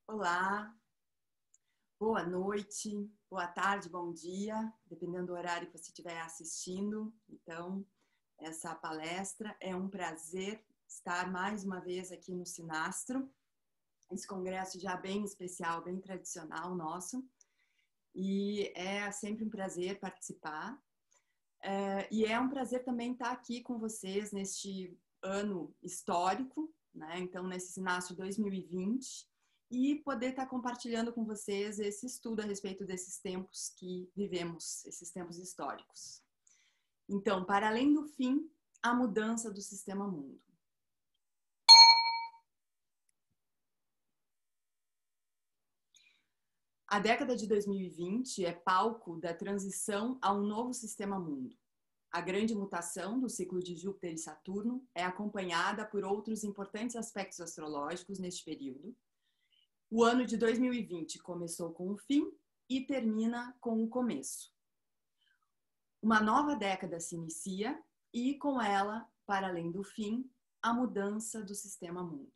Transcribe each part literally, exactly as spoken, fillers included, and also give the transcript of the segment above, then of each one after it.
Olá, boa noite, boa tarde, bom dia, dependendo do horário que você estiver assistindo. Então, essa palestra é um prazer estar mais uma vez aqui no Sinastro, esse congresso já bem especial, bem tradicional nosso, e é sempre um prazer participar. É, e é um prazer também estar aqui com vocês neste ano histórico, né? Então, nesse Sinastro dois mil e vinte, e poder estar compartilhando com vocês esse estudo a respeito desses tempos que vivemos, esses tempos históricos. Então, para além do fim, a mudança do sistema mundo. A década de dois mil e vinte é palco da transição a um novo sistema mundo. A grande mutação do ciclo de Júpiter e Saturno é acompanhada por outros importantes aspectos astrológicos neste período. O ano de dois mil e vinte começou com o fim e termina com o começo. Uma nova década se inicia e, com ela, para além do fim, a mudança do sistema mundo.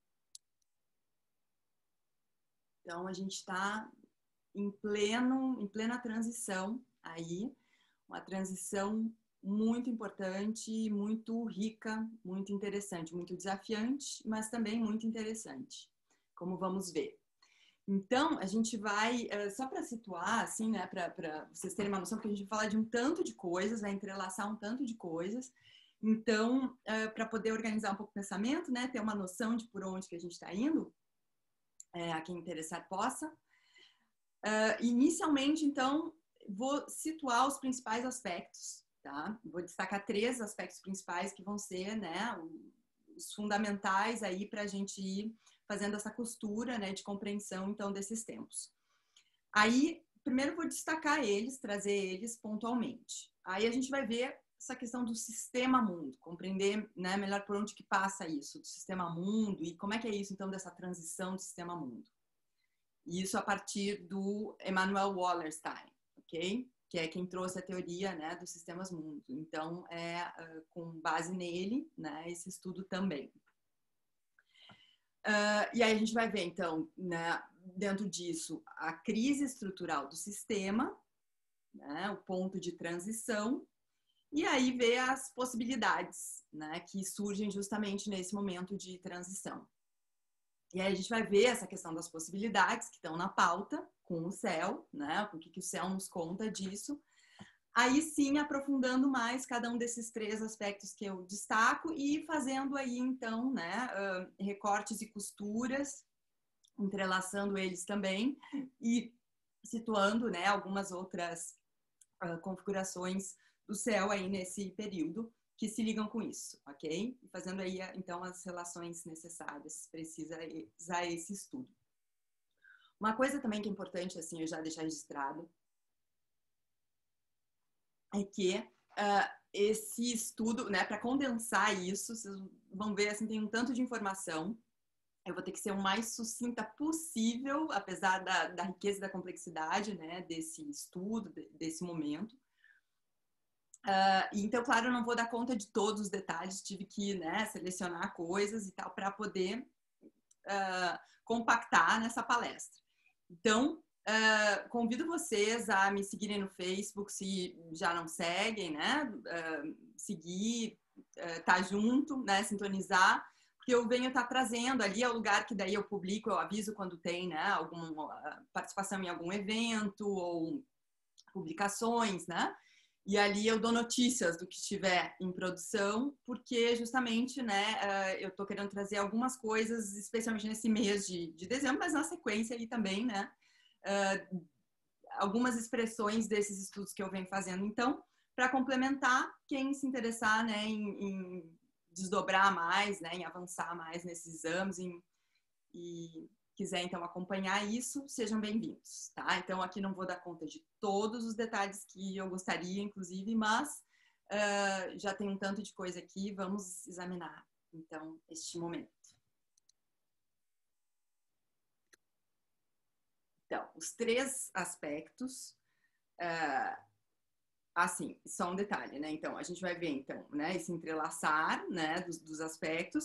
Então, a gente está em pleno, em plena transição aí, uma transição muito importante, muito rica, muito interessante, muito desafiante, mas também muito interessante, como vamos ver. Então, a gente vai, só para situar, assim, né, para vocês terem uma noção, porque a gente vai falar de um tanto de coisas, vai entrelaçar um tanto de coisas. Então, para poder organizar um pouco o pensamento, né, ter uma noção de por onde que a gente está indo, a quem interessar possa. Inicialmente, então, vou situar os principais aspectos, tá? Vou destacar três aspectos principais que vão ser, né, os fundamentais aí para a gente ir fazendo essa costura, né, de compreensão, então, desses tempos. Aí, primeiro vou destacar eles, trazer eles pontualmente. Aí a gente vai ver essa questão do sistema mundo, compreender, né, melhor por onde que passa isso, do sistema mundo, e como é que é isso, então, dessa transição do sistema mundo. Isso a partir do Emanuel Wallerstein, ok? Que é quem trouxe a teoria, né, dos sistemas mundo. Então, é uh, com base nele, né, esse estudo também. Uh, e aí a gente vai ver, então, né, dentro disso, a crise estrutural do sistema, né, o ponto de transição, e aí ver as possibilidades, né, que surgem justamente nesse momento de transição. E aí a gente vai ver essa questão das possibilidades que estão na pauta, com o céu, né, o que, que o céu nos conta disso. Aí sim, aprofundando mais cada um desses três aspectos que eu destaco e fazendo aí, então, né, uh, recortes e costuras, entrelaçando eles também e situando, né, algumas outras uh, configurações do céu aí nesse período que se ligam com isso, ok? E fazendo aí, então, as relações necessárias, precisa usar esse estudo. Uma coisa também que é importante, assim, eu já deixar registrado, é que uh, esse estudo, né, para condensar isso, vocês vão ver, assim, tem um tanto de informação, eu vou ter que ser o mais sucinta possível, apesar da, da riqueza e da complexidade, né, desse estudo, de, desse momento. Uh, então, claro, eu não vou dar conta de todos os detalhes, tive que, né, selecionar coisas e tal para poder uh, compactar nessa palestra. Então, Uh, convido vocês a me seguirem no Facebook, se já não seguem, né? Uh, seguir, uh, tá junto, né? Sintonizar, porque eu venho estar tá trazendo ali, é o lugar que daí eu publico, eu aviso quando tem, né? Alguma uh, participação em algum evento ou publicações, né? E ali eu dou notícias do que estiver em produção, porque justamente, né, uh, eu tô querendo trazer algumas coisas, especialmente nesse mês de, de dezembro, mas na sequência aí também, né? Uh, algumas expressões desses estudos que eu venho fazendo. Então, para complementar, quem se interessar, né, em, em desdobrar mais, né, em avançar mais nesses exames em, e quiser, então, acompanhar isso, sejam bem-vindos, tá? Então, aqui não vou dar conta de todos os detalhes que eu gostaria, inclusive, mas uh, já tem um tanto de coisa aqui, vamos examinar, então, este momento. Então, os três aspectos, uh, assim, só um detalhe, né? Então, a gente vai ver, então, né, esse entrelaçar, né, dos, dos aspectos,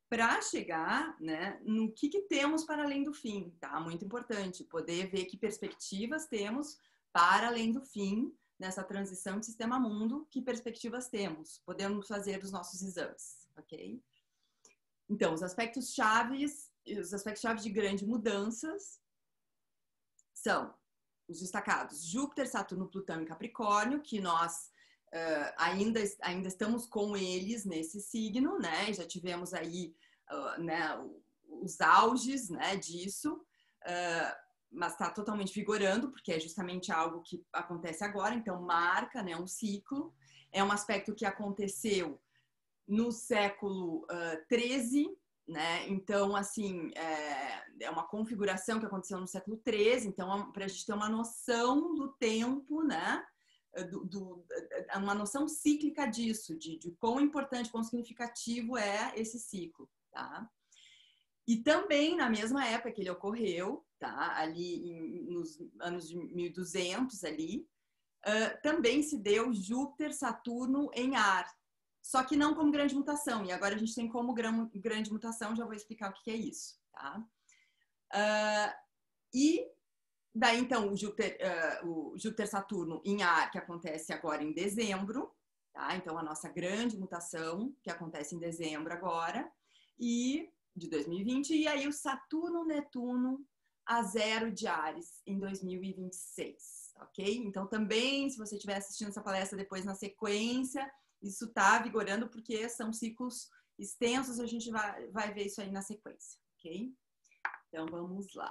para chegar, né, no que, que temos para além do fim, tá? Muito importante poder ver que perspectivas temos para além do fim nessa transição de sistema mundo, que perspectivas temos, podemos fazer os nossos exames, ok? Então, os aspectos chaves, os aspectos chaves de grandes mudanças são os destacados Júpiter, Saturno, Plutão e Capricórnio, que nós uh, ainda, ainda estamos com eles nesse signo, né? Já tivemos aí uh, né, os auges, né, disso, uh, mas está totalmente vigorando, porque é justamente algo que acontece agora, então marca, né, um ciclo. É um aspecto que aconteceu no século uh, treze, né? Então, assim, é, é uma configuração que aconteceu no século treze, então, para a gente ter uma noção do tempo, né? Do, do, uma noção cíclica disso, de, de quão importante, quão significativo é esse ciclo, tá? E também, na mesma época que ele ocorreu, tá? Ali em, nos anos de mil e duzentos, ali, uh, também se deu Júpiter, Saturno em ar, só que não como grande mutação. E agora a gente tem como grande mutação, já vou explicar o que é isso, tá? Uh, e daí, então, o Júpiter, uh, o Júpiter Saturno em ar, que acontece agora em dezembro, tá? Então, a nossa grande mutação, que acontece em dezembro agora, e de dois mil e vinte, e aí o Saturno Netuno a zero de Áries em dois mil e vinte e seis, ok? Então, também, se você estiver assistindo essa palestra depois na sequência, isso está vigorando porque são ciclos extensos, a gente vai, vai ver isso aí na sequência, ok? Então, vamos lá.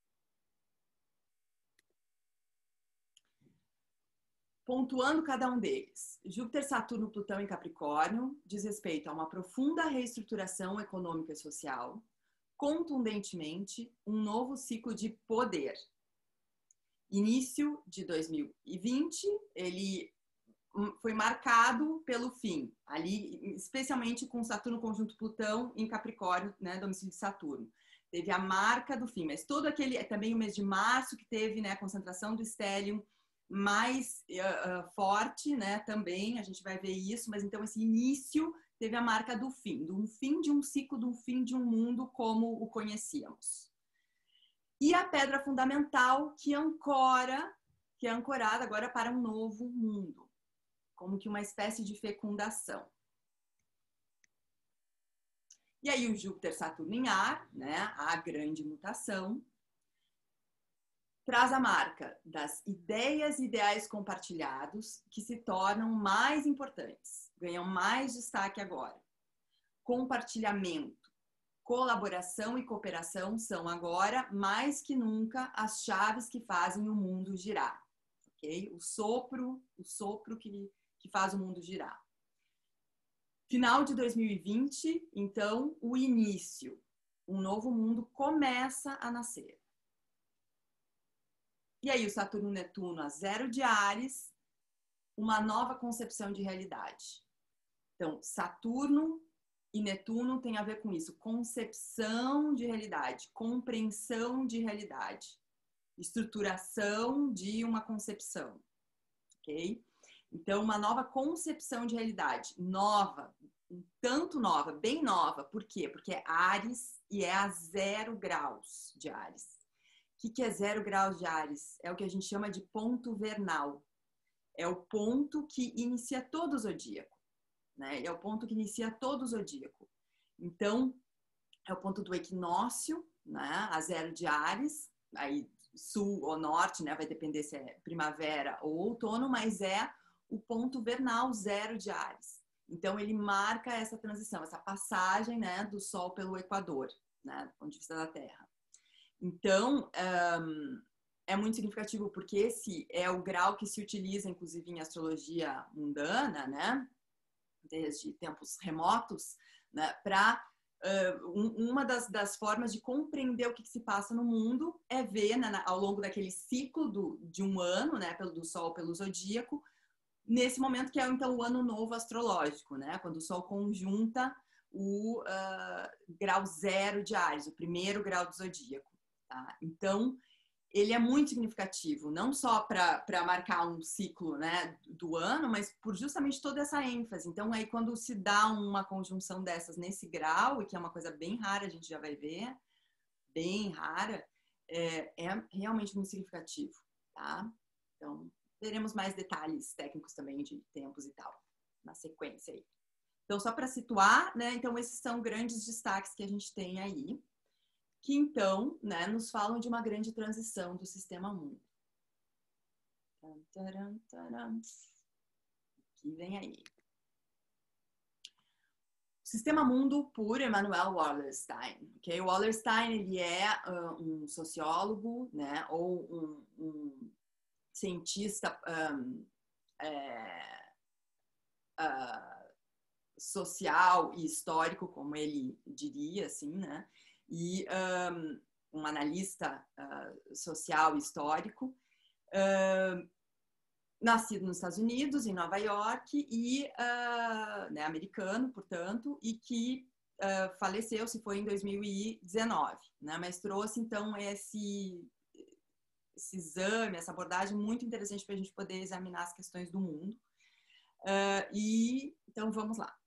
Pontuando cada um deles. Júpiter, Saturno, Plutão e Capricórnio diz respeito a uma profunda reestruturação econômica e social, contundentemente, um novo ciclo de poder. Início de dois mil e vinte, ele foi marcado pelo fim, ali, especialmente com Saturno conjunto Plutão em Capricórnio, né, domicílio de Saturno. Teve a marca do fim, mas todo aquele, é também o mês de março que teve, né, a concentração do estélio mais uh, uh, forte, né, também, a gente vai ver isso, mas então esse início teve a marca do fim, do fim de um ciclo, do fim de um mundo como o conhecíamos. E a pedra fundamental que ancora, que é ancorada agora para um novo mundo, como que uma espécie de fecundação. E aí o Júpiter, Saturno em ar, né, a grande mutação, traz a marca das ideias e ideais compartilhados que se tornam mais importantes, ganham mais destaque agora. Compartilhamento, colaboração e cooperação são agora, mais que nunca, as chaves que fazem o mundo girar. Okay? O sopro, o sopro que, que faz o mundo girar. Final de dois mil e vinte, então, o início. Um novo mundo começa a nascer. E aí o Saturno Netuno a zero de Áries, uma nova concepção de realidade. Então, Saturno e Netuno tem a ver com isso, concepção de realidade, compreensão de realidade, estruturação de uma concepção, ok? Então, uma nova concepção de realidade, nova, um tanto nova, bem nova, por quê? Porque é Áries e é a zero graus de Áries. O que, que é zero graus de Áries? É o que a gente chama de ponto vernal. É o ponto que inicia todo o zodíaco, né? É o ponto que inicia todo o zodíaco. Então, é o ponto do equinócio, né? A zero de Áries, aí sul ou norte, né? Vai depender se é primavera ou outono, mas é o ponto vernal zero de Áries. Então, ele marca essa transição, essa passagem, né, do Sol pelo Equador, né? Do ponto de vista da Terra. Então, um, é muito significativo porque esse é o grau que se utiliza, inclusive, em astrologia mundana, né? Desde tempos remotos, né? Para uh, um, uma das, das formas de compreender o que, que se passa no mundo é ver, né, ao longo daquele ciclo do, de um ano, né? Pelo do Sol, pelo zodíaco, nesse momento que é, então, o ano novo astrológico, né? Quando o Sol conjunta o uh, grau zero de Áries, o primeiro grau do zodíaco. Tá? Então, ele é muito significativo, não só para marcar um ciclo, né, do ano, mas por justamente toda essa ênfase. Então, aí quando se dá uma conjunção dessas nesse grau, e que é uma coisa bem rara, a gente já vai ver, bem rara, é, é realmente muito significativo, tá? Então, teremos mais detalhes técnicos também de tempos e tal, na sequência aí. Então, só para situar, né, então esses são grandes destaques que a gente tem aí, que então, né, nos falam de uma grande transição do sistema mundo. Que vem aí. Sistema Mundo por Emanuel Wallerstein. Okay? O Wallerstein, ele é uh, um sociólogo, né, ou um, um cientista um, é, uh, social e histórico, como ele diria, assim, né, e um, um analista uh, social e histórico, uh, nascido nos Estados Unidos, em Nova York, e uh, né, americano, portanto, e que uh, faleceu, se foi em dois mil e dezenove, né, mas trouxe, então, esse, esse exame, essa abordagem muito interessante para a gente poder examinar as questões do mundo. Uh, e, então, vamos lá.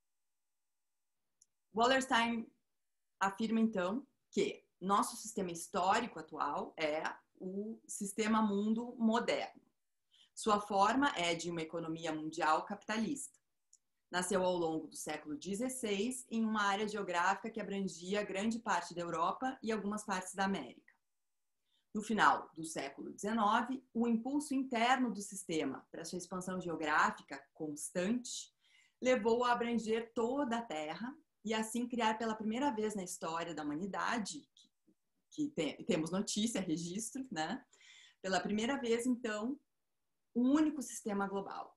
Wallerstein afirma, então, que nosso sistema histórico atual é o sistema mundo moderno. Sua forma é de uma economia mundial capitalista. Nasceu ao longo do século dezesseis em uma área geográfica que abrangia grande parte da Europa e algumas partes da América. No final do século dezenove, o impulso interno do sistema para sua expansão geográfica constante levou a abranger toda a Terra e assim criar pela primeira vez na história da humanidade, que, que tem, temos notícia, registro, né? Pela primeira vez, então, um único sistema global.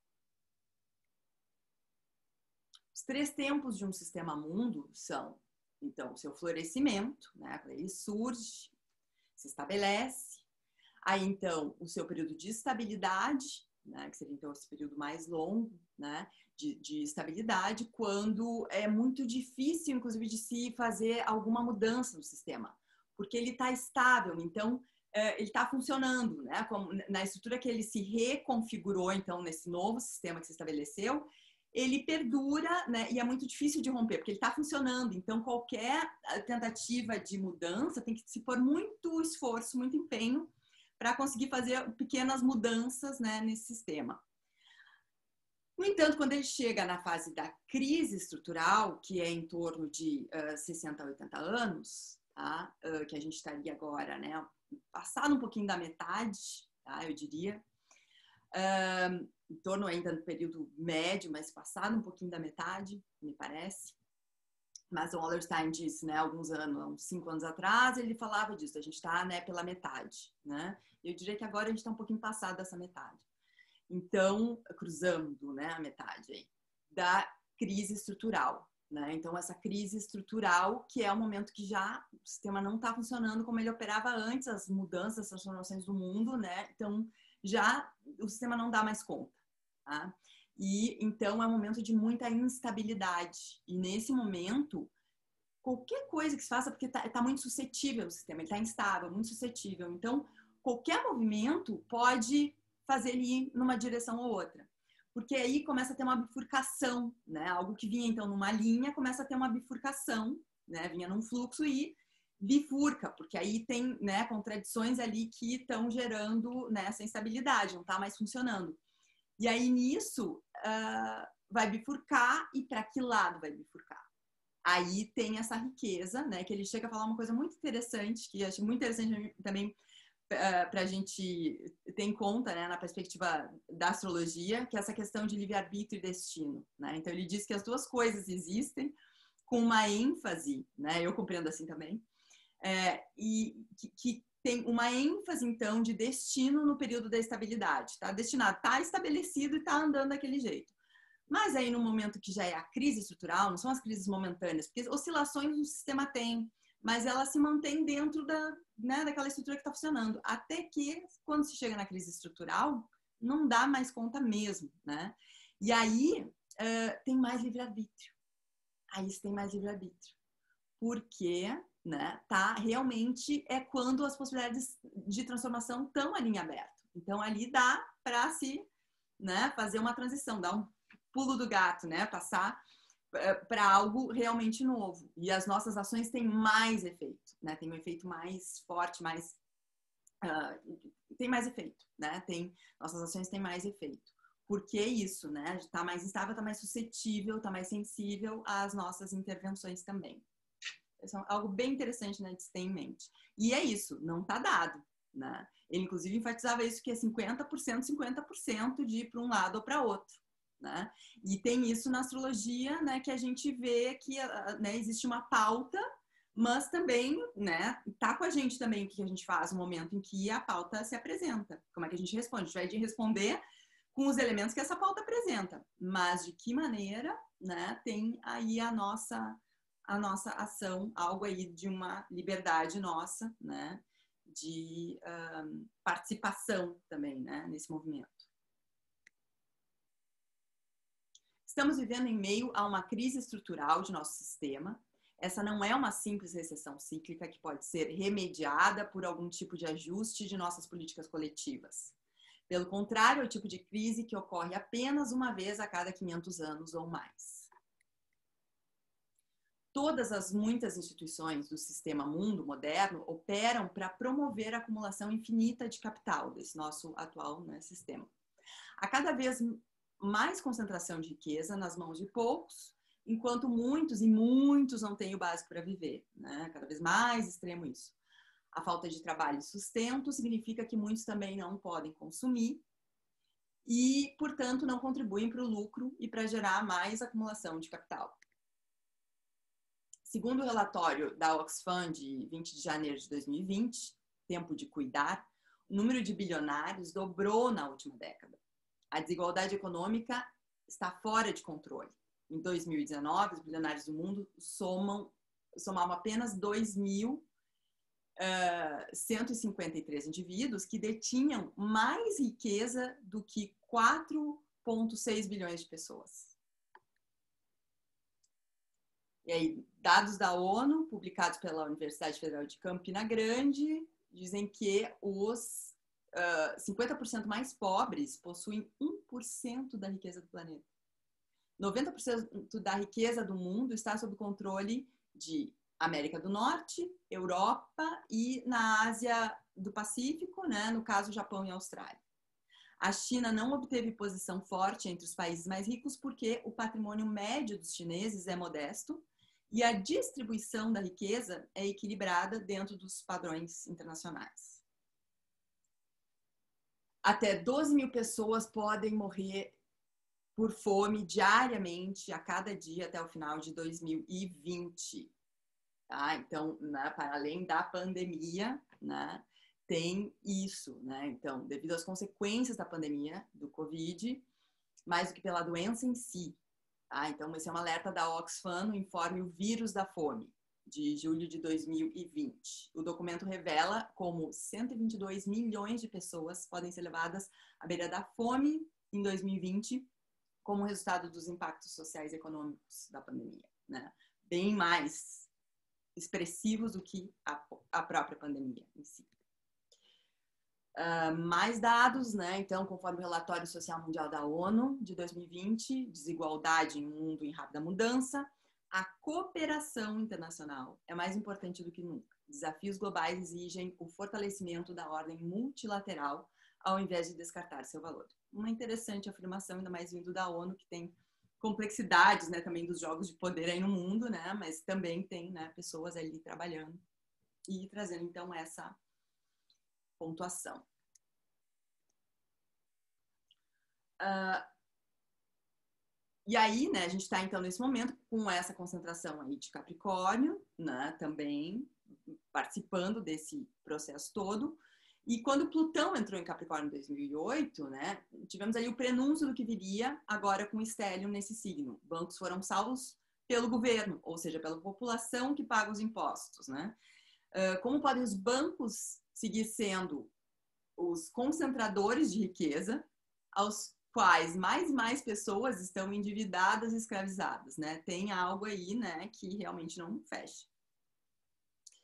Os três tempos de um sistema mundo são, então, o seu florescimento, né? Quando ele surge, se estabelece. Aí, então, o seu período de estabilidade, né? Que seria, então, esse período mais longo, né? De, de estabilidade, quando é muito difícil, inclusive, de se fazer alguma mudança no sistema, porque ele está estável, então, ele está funcionando, né? Como na estrutura que ele se reconfigurou, então, nesse novo sistema que se estabeleceu, ele perdura, né? E é muito difícil de romper, porque ele está funcionando. Então, qualquer tentativa de mudança tem que se pôr muito esforço, muito empenho para conseguir fazer pequenas mudanças, né, nesse sistema. No entanto, quando ele chega na fase da crise estrutural, que é em torno de uh, sessenta a oitenta anos, tá? Uh, que a gente estaria agora, né, passado um pouquinho da metade, tá? Eu diria, uh, em torno ainda do período médio, mas passado um pouquinho da metade, me parece. Mas o Wallerstein disse, né, alguns anos, uns cinco anos atrás, ele falava disso, a gente está, né, pela metade, né? Eu diria que agora a gente está um pouquinho passado dessa metade. Então, cruzando, né, a metade aí, da crise estrutural, né? Então, essa crise estrutural, que é o momento que já o sistema não está funcionando como ele operava antes, as mudanças, as transformações do mundo, né? Então, já o sistema não dá mais conta, tá? E, então, é um momento de muita instabilidade. E, nesse momento, qualquer coisa que se faça, porque está tá muito suscetível o sistema, ele está instável, muito suscetível. Então, qualquer movimento pode fazer ele ir numa direção ou outra. Porque aí começa a ter uma bifurcação, né? Algo que vinha, então, numa linha, começa a ter uma bifurcação, né? Vinha num fluxo e bifurca, porque aí tem, né, contradições ali que estão gerando, né, essa instabilidade, não está mais funcionando. E aí, nisso, uh, vai bifurcar, e para que lado vai bifurcar? Aí tem essa riqueza, né, que ele chega a falar uma coisa muito interessante, que eu acho muito interessante também uh, para a gente ter em conta, né, na perspectiva da astrologia, que é essa questão de livre-arbítrio e destino, né? Então, ele diz que as duas coisas existem com uma ênfase, né, eu compreendo assim também, é, e que, que tem uma ênfase, então, de destino no período da estabilidade. Tá destinado, tá estabelecido e tá andando daquele jeito. Mas aí, no momento que já é a crise estrutural, não são as crises momentâneas, porque oscilações o sistema tem, mas ela se mantém dentro da, né, daquela estrutura que está funcionando. Até que, quando se chega na crise estrutural, não dá mais conta mesmo, né? E aí, uh, tem mais livre-arbítrio. Aí você tem mais livre-arbítrio. Porque né, tá realmente é quando as possibilidades de transformação estão ali em aberto. Então, ali dá para se, né, fazer uma transição, dar um pulo do gato, né, passar para algo realmente novo. E as nossas ações têm mais efeito, né, tem um efeito mais forte, mais uh, tem mais efeito, né, tem, nossas ações têm mais efeito. Porque é isso, né, está mais instável, está mais suscetível, está mais sensível às nossas intervenções também. Isso é algo bem interessante, né, de se ter em mente. E é isso, não está dado, né? Ele, inclusive, enfatizava isso, que é cinquenta por cento, cinquenta por cento de ir para um lado ou para outro, né? E tem isso na astrologia, né, que a gente vê que, né, existe uma pauta, mas também, né, tá com a gente também o que a gente faz no momento em que a pauta se apresenta. Como é que a gente responde? A gente vai de responder com os elementos que essa pauta apresenta. Mas de que maneira, né, tem aí a nossa... a nossa ação, algo aí de uma liberdade nossa, né, de um, participação também, né, nesse movimento. Estamos vivendo em meio a uma crise estrutural de nosso sistema. Essa não é uma simples recessão cíclica que pode ser remediada por algum tipo de ajuste de nossas políticas coletivas. Pelo contrário, é o tipo de crise que ocorre apenas uma vez a cada quinhentos anos ou mais. Todas as muitas instituições do sistema mundo moderno operam para promover a acumulação infinita de capital desse nosso atual, né, sistema. Há cada vez mais concentração de riqueza nas mãos de poucos, enquanto muitos e muitos não têm o básico para viver, né? Cada vez mais extremo isso. A falta de trabalho e sustento significa que muitos também não podem consumir e, portanto, não contribuem para o lucro e para gerar mais acumulação de capital. Segundo o relatório da Oxfam de vinte de janeiro de dois mil e vinte, Tempo de Cuidar, o número de bilionários dobrou na última década. A desigualdade econômica está fora de controle. Em dois mil e dezenove, os bilionários do mundo somam, somavam apenas dois mil cento e cinquenta e três indivíduos que detinham mais riqueza do que quatro vírgula seis bilhões de pessoas. E aí, dados da ONU, publicados pela Universidade Federal de Campina Grande, dizem que os uh, cinquenta por cento mais pobres possuem um por cento da riqueza do planeta. noventa por cento da riqueza do mundo está sob controle de América do Norte, Europa e na Ásia do Pacífico, né? No caso, Japão e Austrália. A China não obteve posição forte entre os países mais ricos porque o patrimônio médio dos chineses é modesto e a distribuição da riqueza é equilibrada dentro dos padrões internacionais. Até doze mil pessoas podem morrer por fome diariamente a cada dia até o final de dois mil e vinte. Tá? Então, né, para além da pandemia, né, tem isso, né? Então, devido às consequências da pandemia, do Covid, mais do que pela doença em si. Tá? Então, esse é um alerta da Oxfam no informe O Vírus da Fome, de julho de dois mil e vinte. O documento revela como cento e vinte e dois milhões de pessoas podem ser levadas à beira da fome em dois mil e vinte, como resultado dos impactos sociais e econômicos da pandemia, né? Bem mais expressivos do que a, a própria pandemia em si. Uh, mais dados, né? Então, conforme o Relatório Social Mundial da ONU de dois mil e vinte, Desigualdade em um Mundo em Rápida Mudança, a cooperação internacional é mais importante do que nunca. Desafios globais exigem o fortalecimento da ordem multilateral ao invés de descartar seu valor. Uma interessante afirmação, ainda mais vindo da ONU, que tem complexidades, né, também dos jogos de poder aí no mundo, né, mas também tem, né, pessoas ali trabalhando e trazendo, então, essa pontuação. Uh, e aí, né, a gente está, então, nesse momento, com essa concentração aí de Capricórnio, né, também participando desse processo todo. E quando Plutão entrou em Capricórnio em dois mil e oito, né, tivemos aí o prenúncio do que viria agora com Stellium nesse signo. Bancos foram salvos pelo governo, ou seja, pela população que paga os impostos, né? Uh, como podem os bancos seguir sendo os concentradores de riqueza, aos quais mais e mais pessoas estão endividadas e escravizadas, né? Tem algo aí, né, que realmente não fecha.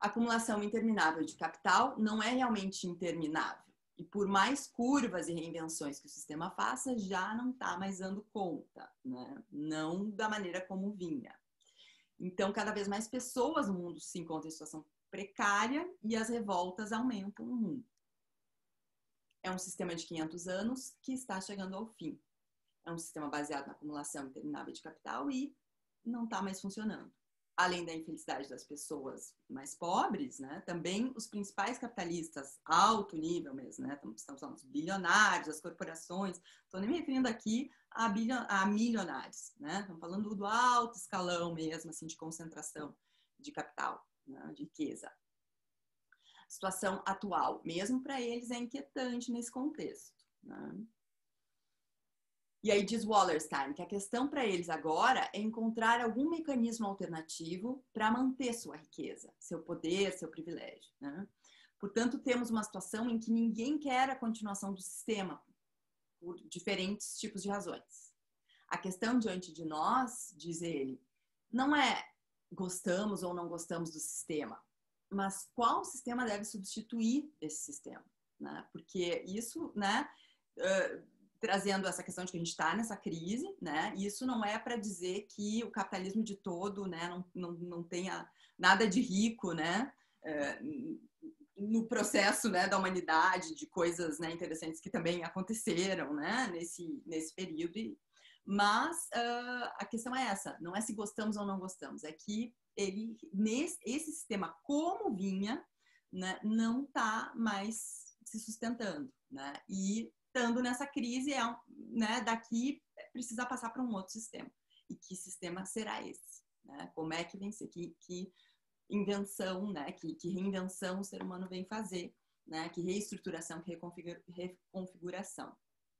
acumulação interminável de capital não é realmente interminável. E por mais curvas e reinvenções que o sistema faça, já não está mais dando conta, né? Não da maneira como vinha. Então, cada vez mais pessoas no mundo se encontram em situação precária e as revoltas aumentam no mundo. É um sistema de quinhentos anos que está chegando ao fim. É um sistema baseado na acumulação interminável de capital e não está mais funcionando. Além da infelicidade das pessoas mais pobres, né, também os principais capitalistas, alto nível mesmo, né, estamos falando dos bilionários, das corporações, estou nem me referindo aqui a, bilhon, a milionários, né, estamos falando do alto escalão mesmo, assim, de concentração de capital, né, de riqueza. A situação atual, mesmo para eles, é inquietante nesse contexto, né? E aí diz Wallerstein que a questão para eles agora é encontrar algum mecanismo alternativo para manter sua riqueza, seu poder, seu privilégio, né? Portanto, temos uma situação em que ninguém quer a continuação do sistema por diferentes tipos de razões. A questão diante de nós, diz ele, não é gostamos ou não gostamos do sistema, mas qual sistema deve substituir esse sistema, né? Porque isso, né, uh, trazendo essa questão de que a gente está nessa crise, né? Isso não é para dizer que o capitalismo de todo, né, não, não, não tenha nada de rico, né, uh, no processo, né, da humanidade, de coisas, né, interessantes que também aconteceram, né, nesse, nesse período. Mas uh, a questão é essa, não é se gostamos ou não gostamos, é que ele, nesse, esse sistema como vinha, né, não está mais se sustentando, né? E estando nessa crise, é, né, daqui precisa passar para um outro sistema. E que sistema será esse? Né? Como é que vem ser? Que, que invenção, né? que, que reinvenção o ser humano vem fazer? Né? Que reestruturação, que reconfigura, reconfiguração?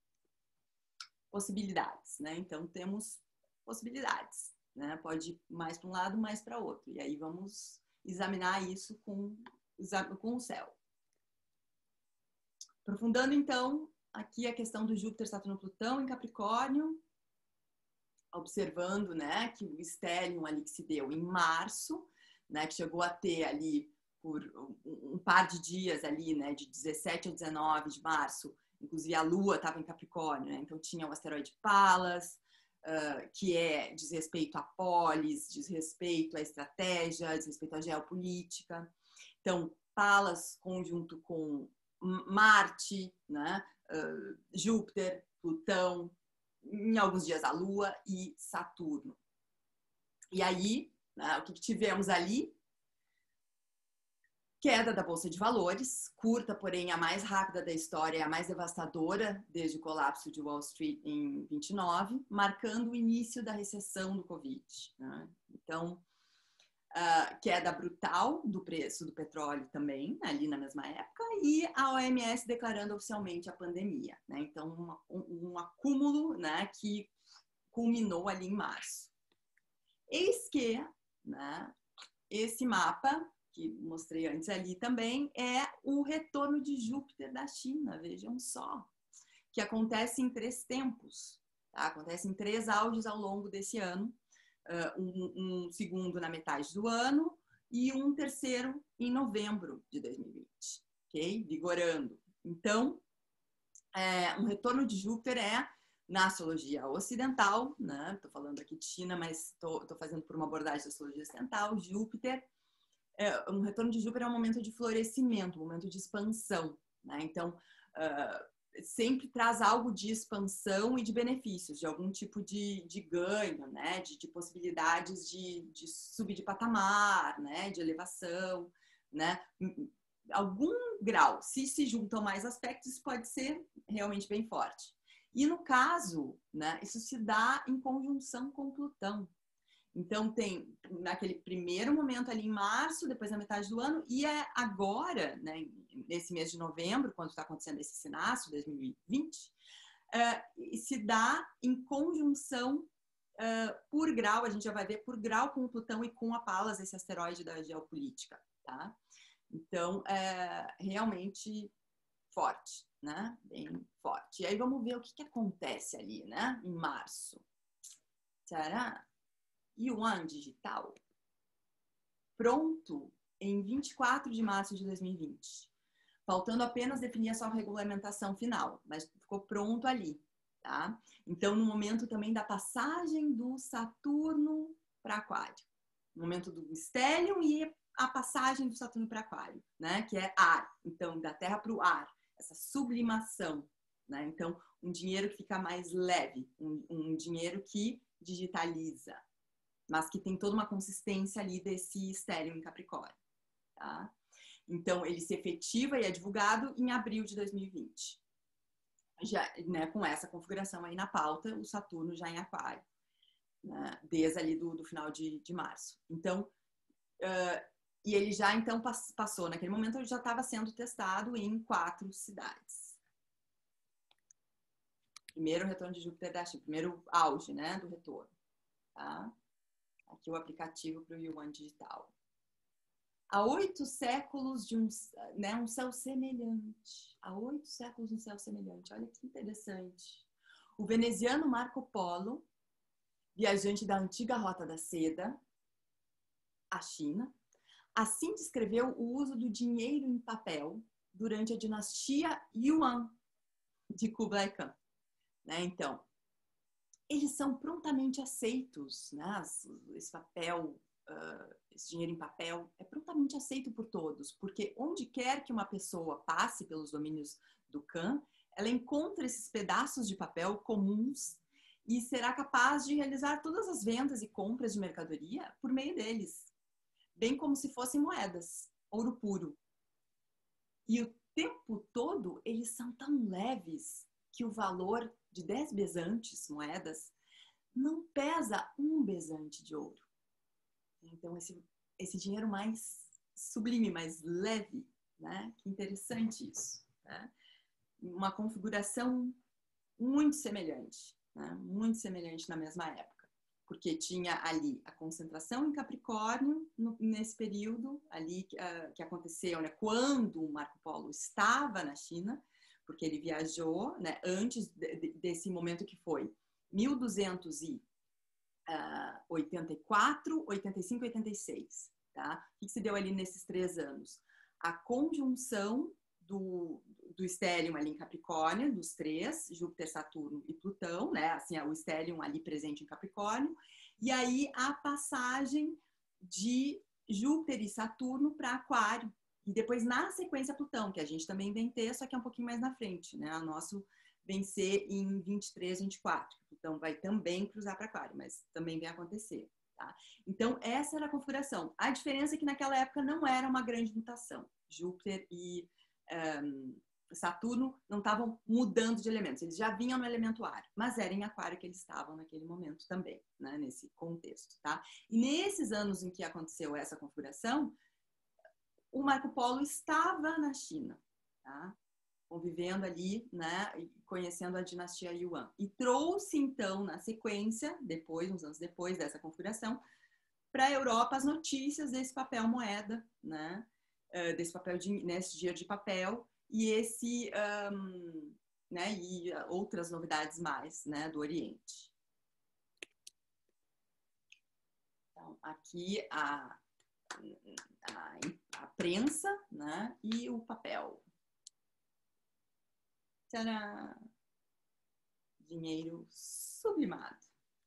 Possibilidades, né? Então, temos possibilidades, né? Pode ir mais para um lado, mais para outro. E aí vamos examinar isso com, com o céu. Aprofundando, então, aqui a questão do Júpiter, Saturno, Plutão em Capricórnio, observando, né, que o stellium ali que se deu em março, né, que chegou a ter ali por um, um par de dias ali, né, de dezessete a dezenove de março, inclusive a Lua estava em Capricórnio, né, então tinha o asteroide Pallas, uh, que é diz respeito à polis, diz respeito à estratégia, diz respeito à geopolítica. Então, Pallas conjunto com Marte, né? uh, Júpiter, Plutão, em alguns dias a Lua e Saturno. E aí, né, o que tivemos ali? Queda da Bolsa de Valores, curta, porém a mais rápida da história, a mais devastadora desde o colapso de Wall Street em vinte e nove, marcando o início da recessão do Covid, né? Então, Uh, queda brutal do preço do petróleo também, ali na mesma época, e a O M S declarando oficialmente a pandemia, né? Então, uma, um, um acúmulo, né, que culminou ali em março. Eis que, né, esse mapa, que mostrei antes ali também, é o retorno de Júpiter da China, vejam só, que acontece em três tempos, tá? Acontece em três auges ao longo desse ano. Uh, um, um segundo na metade do ano e um terceiro em novembro de dois mil e vinte, ok? Vigorando. Então, é, um retorno de Júpiter é, na astrologia ocidental, né? Estou falando aqui de China, mas estou fazendo por uma abordagem da astrologia ocidental, Júpiter, é, um retorno de Júpiter é um momento de florescimento, um momento de expansão, né? Então, uh, sempre traz algo de expansão e de benefícios, de algum tipo de, de ganho, né? De, de possibilidades de, de subir de patamar, né? De elevação, né? Algum grau. Se se juntam mais aspectos, isso pode ser realmente bem forte. E no caso, né? Isso se dá em conjunção com Plutão. Então, tem naquele primeiro momento ali em março, depois na metade do ano, e é agora, né, nesse mês de novembro, quando está acontecendo esse sinastro, dois mil e vinte, uh, se dá em conjunção uh, por grau, a gente já vai ver por grau com o Plutão e com a Pallas, esse asteroide da geopolítica, tá? Então, é realmente forte, né? Bem forte. E aí vamos ver o que, que acontece ali, né? Em março. Será? Yuan digital, pronto em vinte e quatro de março de dois mil e vinte, faltando apenas definir a sua regulamentação final, mas ficou pronto ali, tá? Então, no momento também da passagem do Saturno para Aquário, no momento do Stellium e a passagem do Saturno para Aquário, né? Que é ar, então, da Terra para o ar, essa sublimação, né? Então, um dinheiro que fica mais leve, um, um dinheiro que digitaliza, mas que tem toda uma consistência ali desse Stellium em Capricórnio, tá? Então, ele se efetiva e é divulgado em abril de dois mil e vinte. Já, né, com essa configuração aí na pauta, o Saturno já em Aquário, né, desde ali do, do final de, de março. Então, uh, e ele já então passou, naquele momento ele já estava sendo testado em quatro cidades. Primeiro retorno de Júpiter da China, primeiro auge, né, do retorno, tá? Aqui o aplicativo para o Yuan Digital. Há oito séculos de um, né, um céu semelhante. Há oito séculos de um céu semelhante. Olha que interessante. O veneziano Marco Polo, viajante da antiga Rota da Seda, a China, assim descreveu o uso do dinheiro em papel durante a dinastia Yuan de Kublai Khan. Né? Então, eles são prontamente aceitos, né? Esse papel, uh, esse dinheiro em papel é prontamente aceito por todos, porque onde quer que uma pessoa passe pelos domínios do Khan, ela encontra esses pedaços de papel comuns e será capaz de realizar todas as vendas e compras de mercadoria por meio deles, bem como se fossem moedas, ouro puro. E o tempo todo eles são tão leves que o valor de dez bezantes, moedas, não pesa um bezante de ouro. Então, esse, esse dinheiro mais sublime, mais leve, né? Que interessante isso. Né? Uma configuração muito semelhante, né? Muito semelhante na mesma época. Porque tinha ali a concentração em Capricórnio, no, nesse período ali uh, que aconteceu, né? Quando o Marco Polo estava na China, porque ele viajou, né, antes de, de, desse momento que foi mil duzentos e oitenta e quatro, oitenta e cinco e oitenta e seis. Tá? O que se deu ali nesses três anos? A conjunção do, do Stellium ali em Capricórnio, dos três, Júpiter, Saturno e Plutão, né? Assim, o Stellium ali presente em Capricórnio, e aí a passagem de Júpiter e Saturno para Aquário. E depois, na sequência, Plutão, que a gente também vem ter, só que é um pouquinho mais na frente, né? O nosso vem ser em vinte e três, vinte e quatro. Então, vai também cruzar para Aquário, mas também vai acontecer, tá? Então, essa era a configuração. A diferença é que naquela época não era uma grande mutação. Júpiter e um, Saturno não estavam mudando de elementos. Eles já vinham no elemento ar, mas era em Aquário que eles estavam naquele momento também, né? Nesse contexto, tá? E nesses anos em que aconteceu essa configuração, o Marco Polo estava na China, tá? Convivendo ali, né, conhecendo a dinastia Yuan. E trouxe, então, na sequência, depois, uns anos depois dessa configuração, para a Europa as notícias desse papel moeda, né, desse papel de, nesse dia de papel, e esse, um, né, e outras novidades mais, né, do Oriente. Então, aqui a A, a prensa, né? E o papel. Tcharam! Dinheiro sublimado.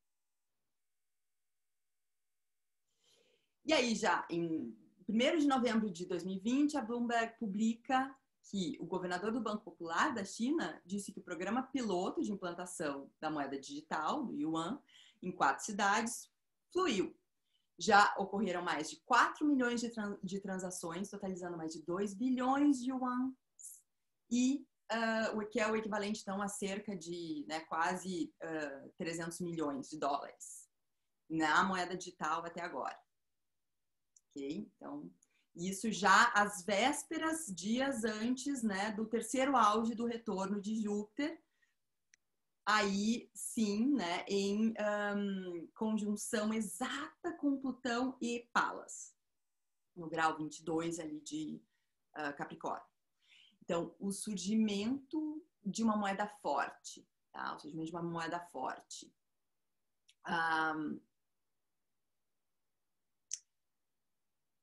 E aí, já em primeiro de novembro de dois mil e vinte, a Bloomberg publica que o governador do Banco Popular da China disse que o programa piloto de implantação da moeda digital, do Yuan, em quatro cidades, fluiu. Já ocorreram mais de quatro milhões de, trans, de transações, totalizando mais de dois bilhões de yuan, e uh, o que é o equivalente, então, a cerca de, né, quase uh, trezentos milhões de dólares na moeda digital até agora. Ok? Então, isso já às vésperas, dias antes, né, do terceiro auge do retorno de Júpiter, aí sim, né, em um, conjunção exata com Plutão e Palas, no grau vinte e dois ali de uh, Capricórnio. Então, o surgimento de uma moeda forte, tá? O surgimento de uma moeda forte. Um,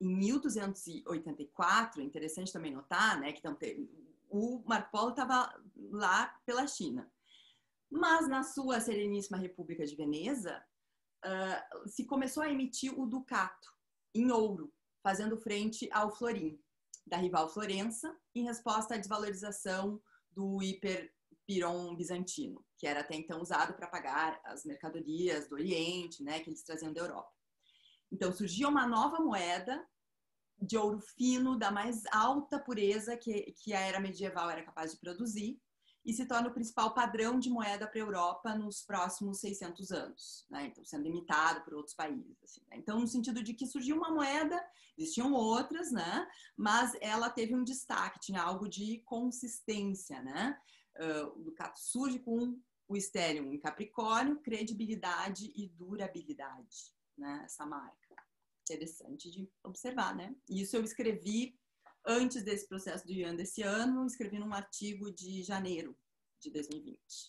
em mil duzentos e oitenta e quatro, é interessante também notar, né, que então, o Marco Polo estava lá pela China. Mas na sua Sereníssima República de Veneza, uh, se começou a emitir o ducato em ouro, fazendo frente ao florim, da rival Florença, em resposta à desvalorização do hiperpiron bizantino, que era até então usado para pagar as mercadorias do Oriente, né, que eles traziam da Europa. Então surgia uma nova moeda de ouro fino, da mais alta pureza que, que a era medieval era capaz de produzir, e se torna o principal padrão de moeda para a Europa nos próximos seiscentos anos, né? Então, sendo imitado por outros países. Assim, né? Então, no sentido de que surgiu uma moeda, existiam outras, né? Mas ela teve um destaque, tinha algo de consistência, né? Uh, o ducato surge com o Stellium em Capricórnio, credibilidade e durabilidade, né? Essa marca. Interessante de observar, né? Isso eu escrevi antes desse processo do Yuan desse ano, escrevi num artigo de janeiro de dois mil e vinte.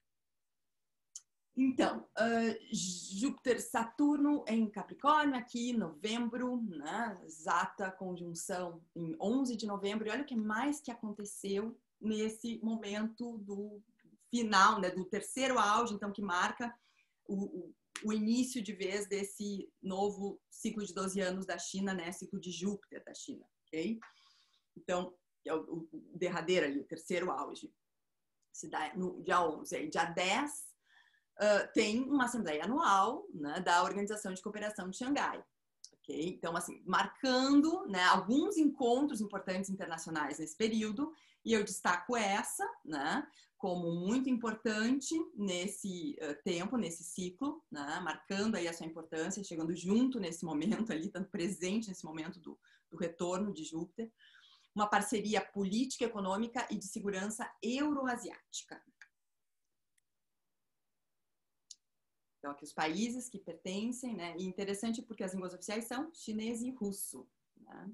Então, uh, Júpiter-Saturno em Capricórnio, aqui em novembro, né? Exata conjunção em onze de novembro. E olha o que mais que aconteceu nesse momento do final, né? Do terceiro auge, então, que marca o, o, o início de vez desse novo ciclo de doze anos da China, né? Ciclo de Júpiter da China, ok? Então, é o, o derradeiro ali, o terceiro auge, se dá no dia onze. Aí, dia dez, uh, tem uma assembleia anual, né, da Organização de Cooperação de Xangai. Okay? Então, assim, marcando, né, alguns encontros importantes internacionais nesse período, e eu destaco essa, né, como muito importante nesse uh, tempo, nesse ciclo, né, marcando aí a sua importância, chegando junto nesse momento ali, tanto presente nesse momento do, do retorno de Júpiter. Uma parceria política, econômica e de segurança euroasiática. Então, aqui os países que pertencem, né? E interessante porque as línguas oficiais são chinês e russo, né?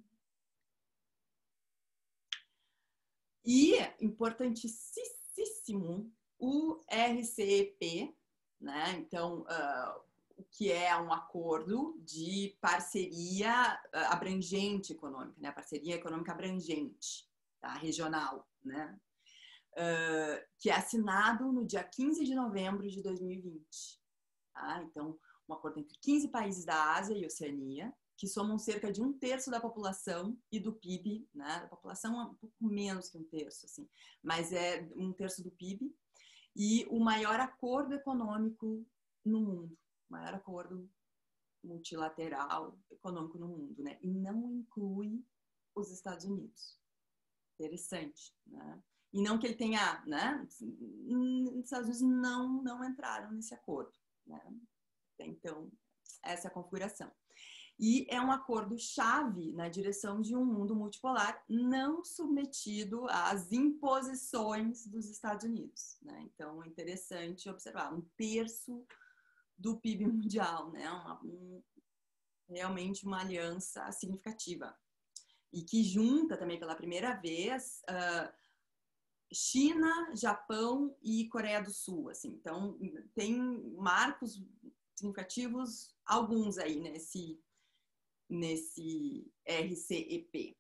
E, importantíssimo, o R C E P, né? Então, uh, que é um acordo de parceria abrangente econômica, né? Parceria econômica abrangente, tá? Regional, né? Uh, que é assinado no dia quinze de novembro de dois mil e vinte. Tá? Então, um acordo entre quinze países da Ásia e Oceania, que somam cerca de um terço da população e do P I B, né? A população é um pouco menos que um terço, assim, mas é um terço do P I B, e o maior acordo econômico no mundo. Maior acordo multilateral econômico no mundo, né? E não inclui os Estados Unidos. Interessante, né? E não que ele tenha, né? Os Estados Unidos não, não entraram nesse acordo, né? Então, essa é a configuração. E é um acordo-chave na direção de um mundo multipolar não submetido às imposições dos Estados Unidos, né? Então, é interessante observar. Um terço do P I B mundial, né? Uma, um, realmente uma aliança significativa. E que junta também pela primeira vez uh, China, Japão e Coreia do Sul. Assim. Então, tem marcos significativos, alguns aí nesse, nesse R C E P.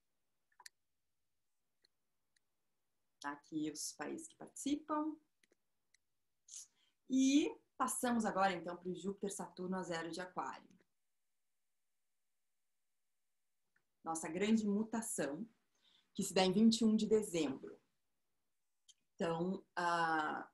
Aqui os países que participam. E passamos agora, então, para o Júpiter-Saturno a zero de Aquário. Nossa grande mutação, que se dá em vinte e um de dezembro. Então, a,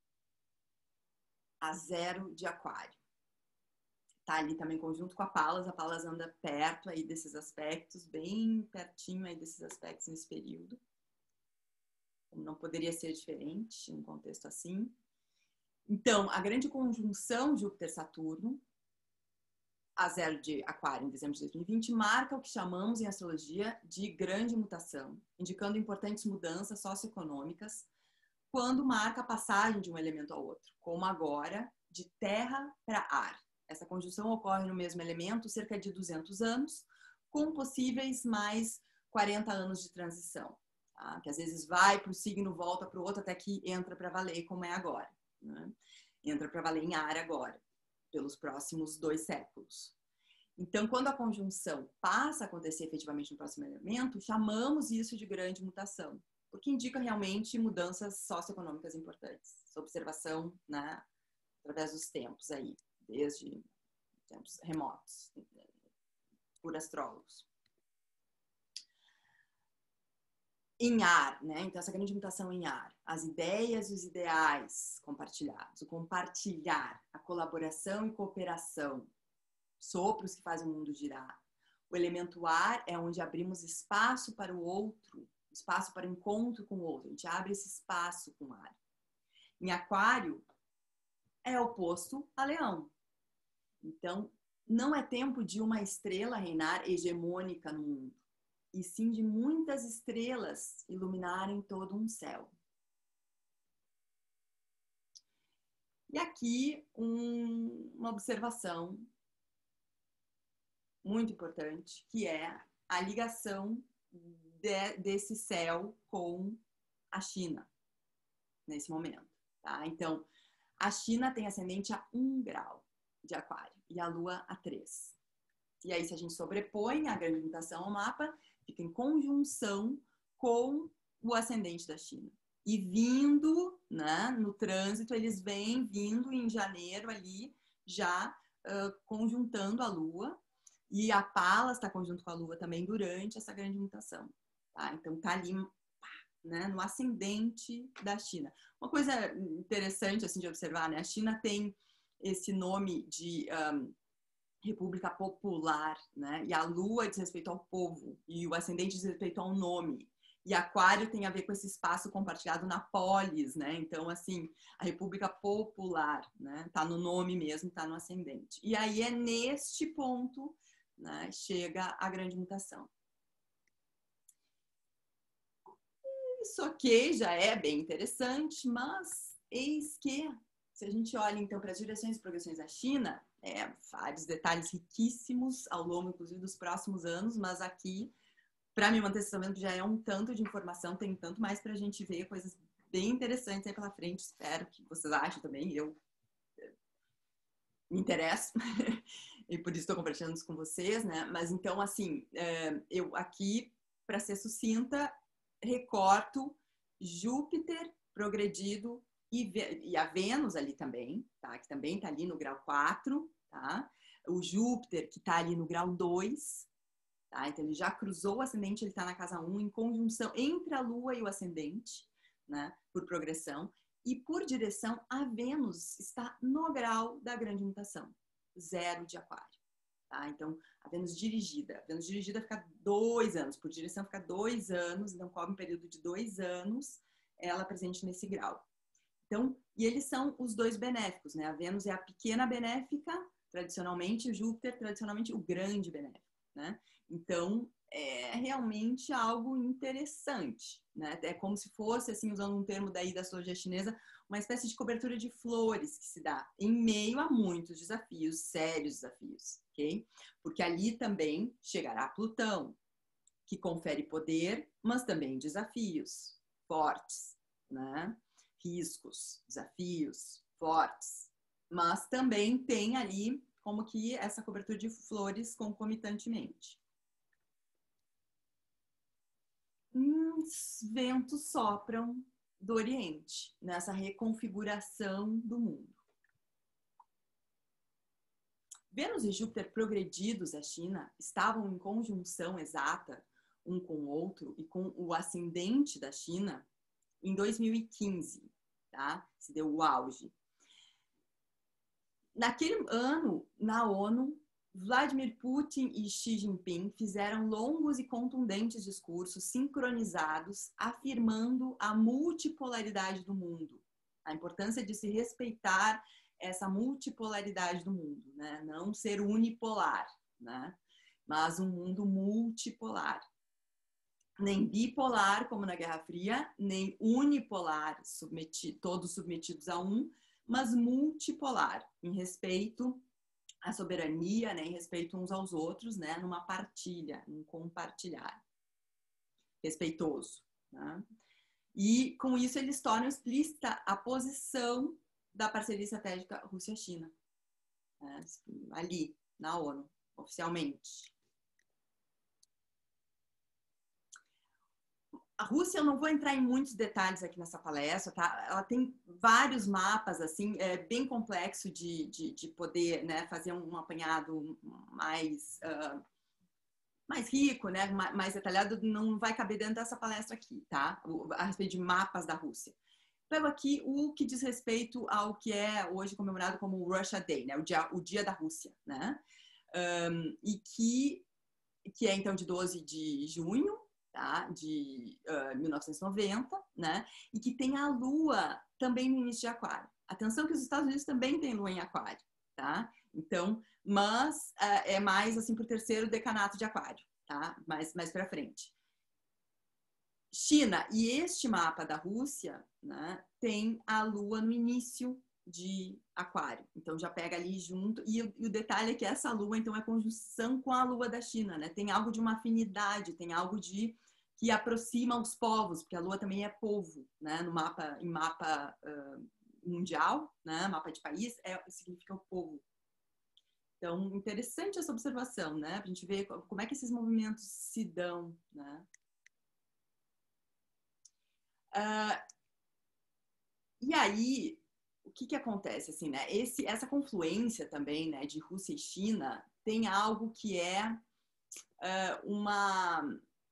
a zero de Aquário. Tá ali também conjunto com a Palas. A Palas anda perto aí desses aspectos, bem pertinho aí desses aspectos nesse período. Não poderia ser diferente num contexto assim. Então, a grande conjunção Júpiter-Saturno, a zero de Aquário em dezembro de dois mil e vinte, marca o que chamamos em astrologia de grande mutação, indicando importantes mudanças socioeconômicas quando marca a passagem de um elemento ao outro, como agora, de terra para ar. Essa conjunção ocorre no mesmo elemento cerca de duzentos anos, com possíveis mais quarenta anos de transição, tá? Que às vezes vai para o signo, volta para o outro, até que entra para valer, como é agora, né? Entra para valer em ar agora, pelos próximos dois séculos. Então, quando a conjunção passa a acontecer efetivamente no próximo elemento, chamamos isso de grande mutação, porque indica realmente mudanças socioeconômicas importantes. Essa observação, né, através dos tempos aí, desde tempos remotos, por astrólogos. Em ar, né? Então, essa grande mutação em ar, as ideias e os ideais compartilhados, o compartilhar, a colaboração e cooperação, sopros que fazem o mundo girar. O elemento ar é onde abrimos espaço para o outro, espaço para o encontro com o outro. A gente abre esse espaço com o ar. Em aquário, é oposto a leão. Então, não é tempo de uma estrela reinar hegemônica no mundo, e sim de muitas estrelas iluminarem todo um céu. E aqui um, uma observação muito importante, que é a ligação de, desse céu com a China, nesse momento. Tá? Então, a China tem ascendente a um grau de aquário e a Lua a três. E aí, se a gente sobrepõe a grande mutação ao mapa, fica em conjunção com o ascendente da China. E vindo, né, no trânsito, eles vêm vindo em janeiro ali, já uh, conjuntando a Lua. E a Palas está conjunto com a Lua também durante essa grande mutação. Tá? Então, tá ali, né, no ascendente da China. Uma coisa interessante assim, de observar, né? A China tem esse nome de um, República Popular, né? E a Lua diz respeito ao povo, e o ascendente diz respeito ao nome. E Aquário tem a ver com esse espaço compartilhado na polis, né? Então, assim, a República Popular, né? Tá no nome mesmo, tá no ascendente. E aí é neste ponto, né, chega a grande mutação. Isso aqui já é bem interessante, mas eis que, se a gente olha então para as direções e progressões da China, é, vários detalhes riquíssimos ao longo, inclusive, dos próximos anos, mas aqui, para me manter sabendo que já é um tanto de informação, tem tanto mais para a gente ver, coisas bem interessantes aí pela frente, espero que vocês achem também, eu me interesso, e por isso estou compartilhando isso com vocês, né? Mas então, assim, eu aqui, para ser sucinta, recorto Júpiter progredido e, e a Vênus ali também, tá? Que também está ali no grau quatro, tá? O Júpiter que está ali no grau dois, tá? Então ele já cruzou o ascendente, ele está na casa um, em conjunção entre a Lua e o ascendente, né? Por progressão. E por direção, a Vênus está no grau da grande mutação, zero de aquário. Tá? Então, a Vênus dirigida. A Vênus dirigida fica dois anos, por direção fica dois anos, então cobre um período de dois anos, ela presente nesse grau. Então, e eles são os dois benéficos, né? A Vênus é a pequena benéfica, tradicionalmente, e o Júpiter, tradicionalmente, o grande benéfico, né? Então, é realmente algo interessante, né? É como se fosse, assim, usando um termo daí da astrologia chinesa, uma espécie de cobertura de flores que se dá em meio a muitos desafios, sérios desafios, ok? Porque ali também chegará Plutão, que confere poder, mas também desafios fortes, né? Riscos, desafios fortes, mas também tem ali como que essa cobertura de flores concomitantemente. Os ventos sopram do Oriente, nessa reconfiguração do mundo. Vênus e Júpiter progredidos à China estavam em conjunção exata um com o outro e com o ascendente da China em dois mil e quinze, tá? Se deu o auge. Naquele ano, na ONU, Vladimir Putin e Xi Jinping fizeram longos e contundentes discursos sincronizados, afirmando a multipolaridade do mundo, a importância de se respeitar essa multipolaridade do mundo, né? Não ser unipolar, né? Mas um mundo multipolar. Nem bipolar, como na Guerra Fria, nem unipolar, submetido, todos submetidos a um, mas multipolar, em respeito à soberania, né, em respeito uns aos outros, né, numa partilha, num compartilhar respeitoso. Né? E com isso eles tornam explícita a posição da parceria estratégica Rússia-China, né, ali, na ONU, oficialmente. A Rússia, eu não vou entrar em muitos detalhes aqui nessa palestra, tá? Ela tem vários mapas, assim, é bem complexo de, de, de poder, né, fazer um apanhado mais, uh, mais rico, né, mais detalhado, não vai caber dentro dessa palestra aqui, tá? A respeito de mapas da Rússia. Pego aqui o que diz respeito ao que é hoje comemorado como o Russia Day, né, o dia, o dia da Rússia, né? Um, e que, que é, então, de doze de junho, tá? De uh, mil novecentos e noventa, né? E que tem a Lua também no início de Aquário. Atenção que os Estados Unidos também têm Lua em Aquário, tá? Então, mas uh, é mais assim para o terceiro decanato de Aquário, tá? Mais, mais para frente. China, e este mapa da Rússia, né, tem a Lua no início de Aquário. Então já pega ali junto. E o, e o detalhe é que essa Lua, então, é conjunção com a Lua da China, né? Tem algo de uma afinidade, tem algo de que aproxima os povos, porque a Lua também é povo, né? No mapa, em mapa uh, mundial, né? Mapa de país, é, significa o povo. Então, interessante essa observação, né? Pra gente ver como é que esses movimentos se dão, né? Uh, e aí, o que que acontece, assim, né? Esse, essa confluência também, né, de Rússia e China tem algo que é uh, uma,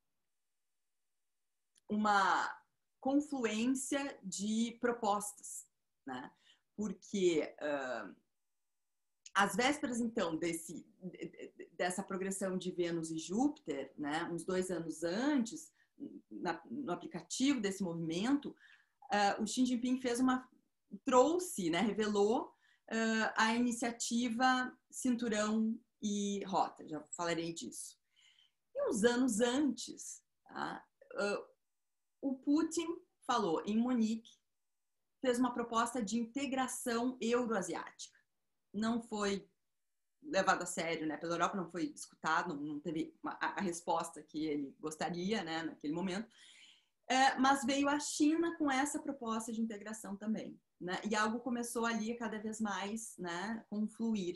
uma confluência de propostas, né? Porque uh, às vésperas, então, desse, dessa progressão de Vênus e Júpiter, né, uns dois anos antes, na, no aplicativo desse movimento, uh, o Xi Jinping fez uma trouxe, né, revelou uh, a iniciativa Cinturão e Rota, já falarei disso. E uns anos antes, tá, uh, o Putin falou em Munique, fez uma proposta de integração euroasiática. Não foi levado a sério, né, pela Europa, não foi escutado, não teve uma, a resposta que ele gostaria, né, naquele momento. É, mas veio a China com essa proposta de integração também, né? E algo começou ali a cada vez mais, né, confluir.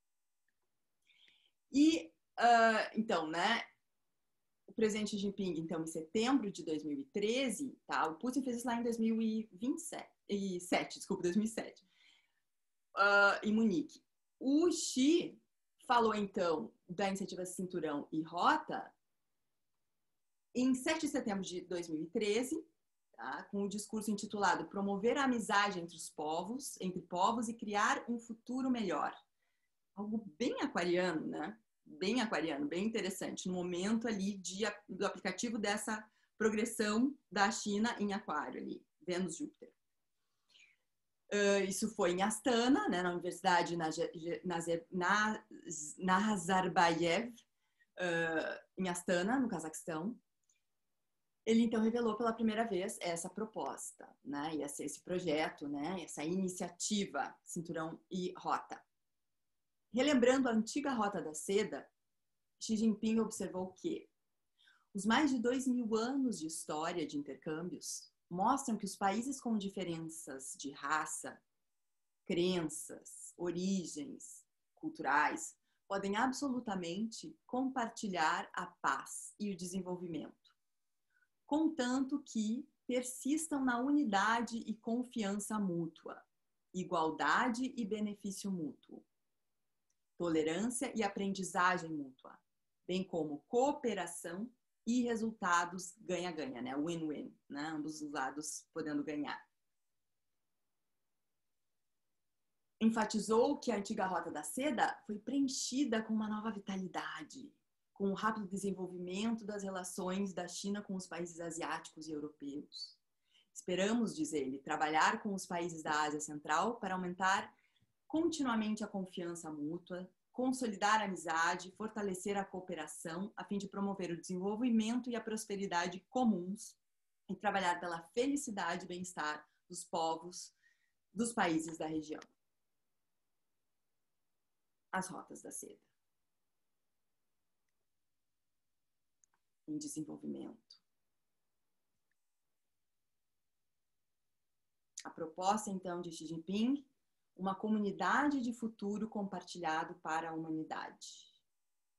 E, uh, então, né, o presidente Xi Jinping, então, em setembro de dois mil e treze, tá? O Putin fez isso lá em dois mil e vinte e sete, desculpa, dois mil e sete, uh, em Munique. O Xi falou, então, da iniciativa Cinturão e Rota em sete de setembro de dois mil e treze, tá? Com o discurso intitulado Promover a amizade entre os povos, entre povos e criar um futuro melhor. Algo bem aquariano, né? Bem aquariano, bem interessante, no momento ali de, do aplicativo dessa progressão da China em aquário ali, Vênus-Júpiter. Uh, isso foi em Astana, né, na Universidade Nazarbayev, uh, em Astana, no Cazaquistão. Ele, então, revelou pela primeira vez essa proposta, né, esse, esse projeto, né, essa iniciativa Cinturão e Rota. Relembrando a antiga Rota da Seda, Xi Jinping observou que os mais de dois mil anos de história de intercâmbios mostram que os países com diferenças de raça, crenças, origens culturais podem absolutamente compartilhar a paz e o desenvolvimento, contanto que persistam na unidade e confiança mútua, igualdade e benefício mútuo, tolerância e aprendizagem mútua, bem como cooperação e resultados ganha-ganha, né? Win-win, né? Ambos os lados podendo ganhar. Enfatizou que a antiga Rota da Seda foi preenchida com uma nova vitalidade, com o rápido desenvolvimento das relações da China com os países asiáticos e europeus. Esperamos, diz ele, trabalhar com os países da Ásia Central para aumentar continuamente a confiança mútua, consolidar a amizade, fortalecer a cooperação, a fim de promover o desenvolvimento e a prosperidade comuns e trabalhar pela felicidade e bem-estar dos povos dos países da região. As rotas da seda. Em desenvolvimento. A proposta, então, de Xi Jinping, uma comunidade de futuro compartilhado para a humanidade.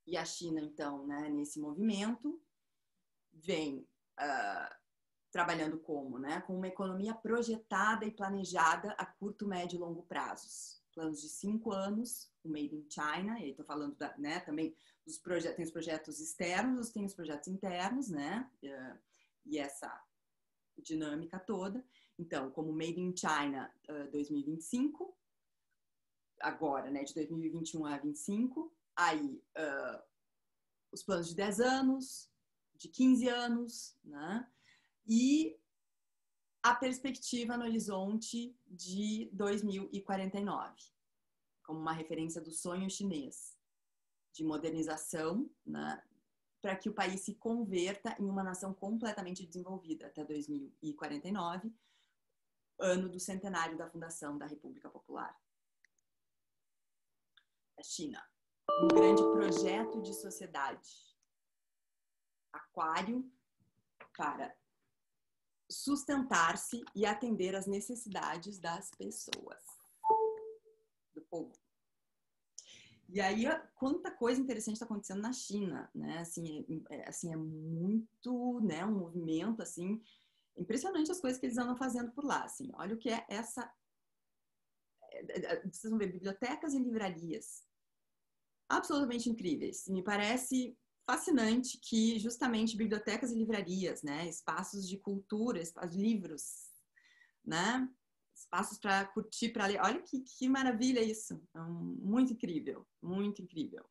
E a China, então, né, nesse movimento, vem uh, trabalhando como? Né, com uma economia projetada e planejada a curto, médio e longo prazos. Planos de cinco anos, o Made in China, e aí estou falando da, né, também dos projetos, tem os projetos externos, tem os projetos internos, né, uh, e essa dinâmica toda. Então, como Made in China uh, dois mil e vinte e cinco, agora, né, de dois mil e vinte e um a vinte e cinco, aí uh, os planos de dez anos, de quinze anos, né, e a perspectiva no horizonte de dois mil e quarenta e nove, como uma referência do sonho chinês de modernização, né, para que o país se converta em uma nação completamente desenvolvida até dois mil e quarenta e nove, ano do centenário da fundação da República Popular da China. Um grande projeto de sociedade. Aquário para sustentar-se e atender às necessidades das pessoas, do povo. E aí, quanta coisa interessante está acontecendo na China, né? Assim, é, assim, é muito, né, um movimento, assim, impressionante as coisas que eles andam fazendo por lá, assim. Olha o que é essa... Vocês vão ver, bibliotecas e livrarias absolutamente incríveis. E me parece fascinante que justamente bibliotecas e livrarias, né, espaços de cultura, espaços de livros, né, espaços para curtir, para ler. Olha que, que maravilha isso. É um, muito incrível, muito incrível.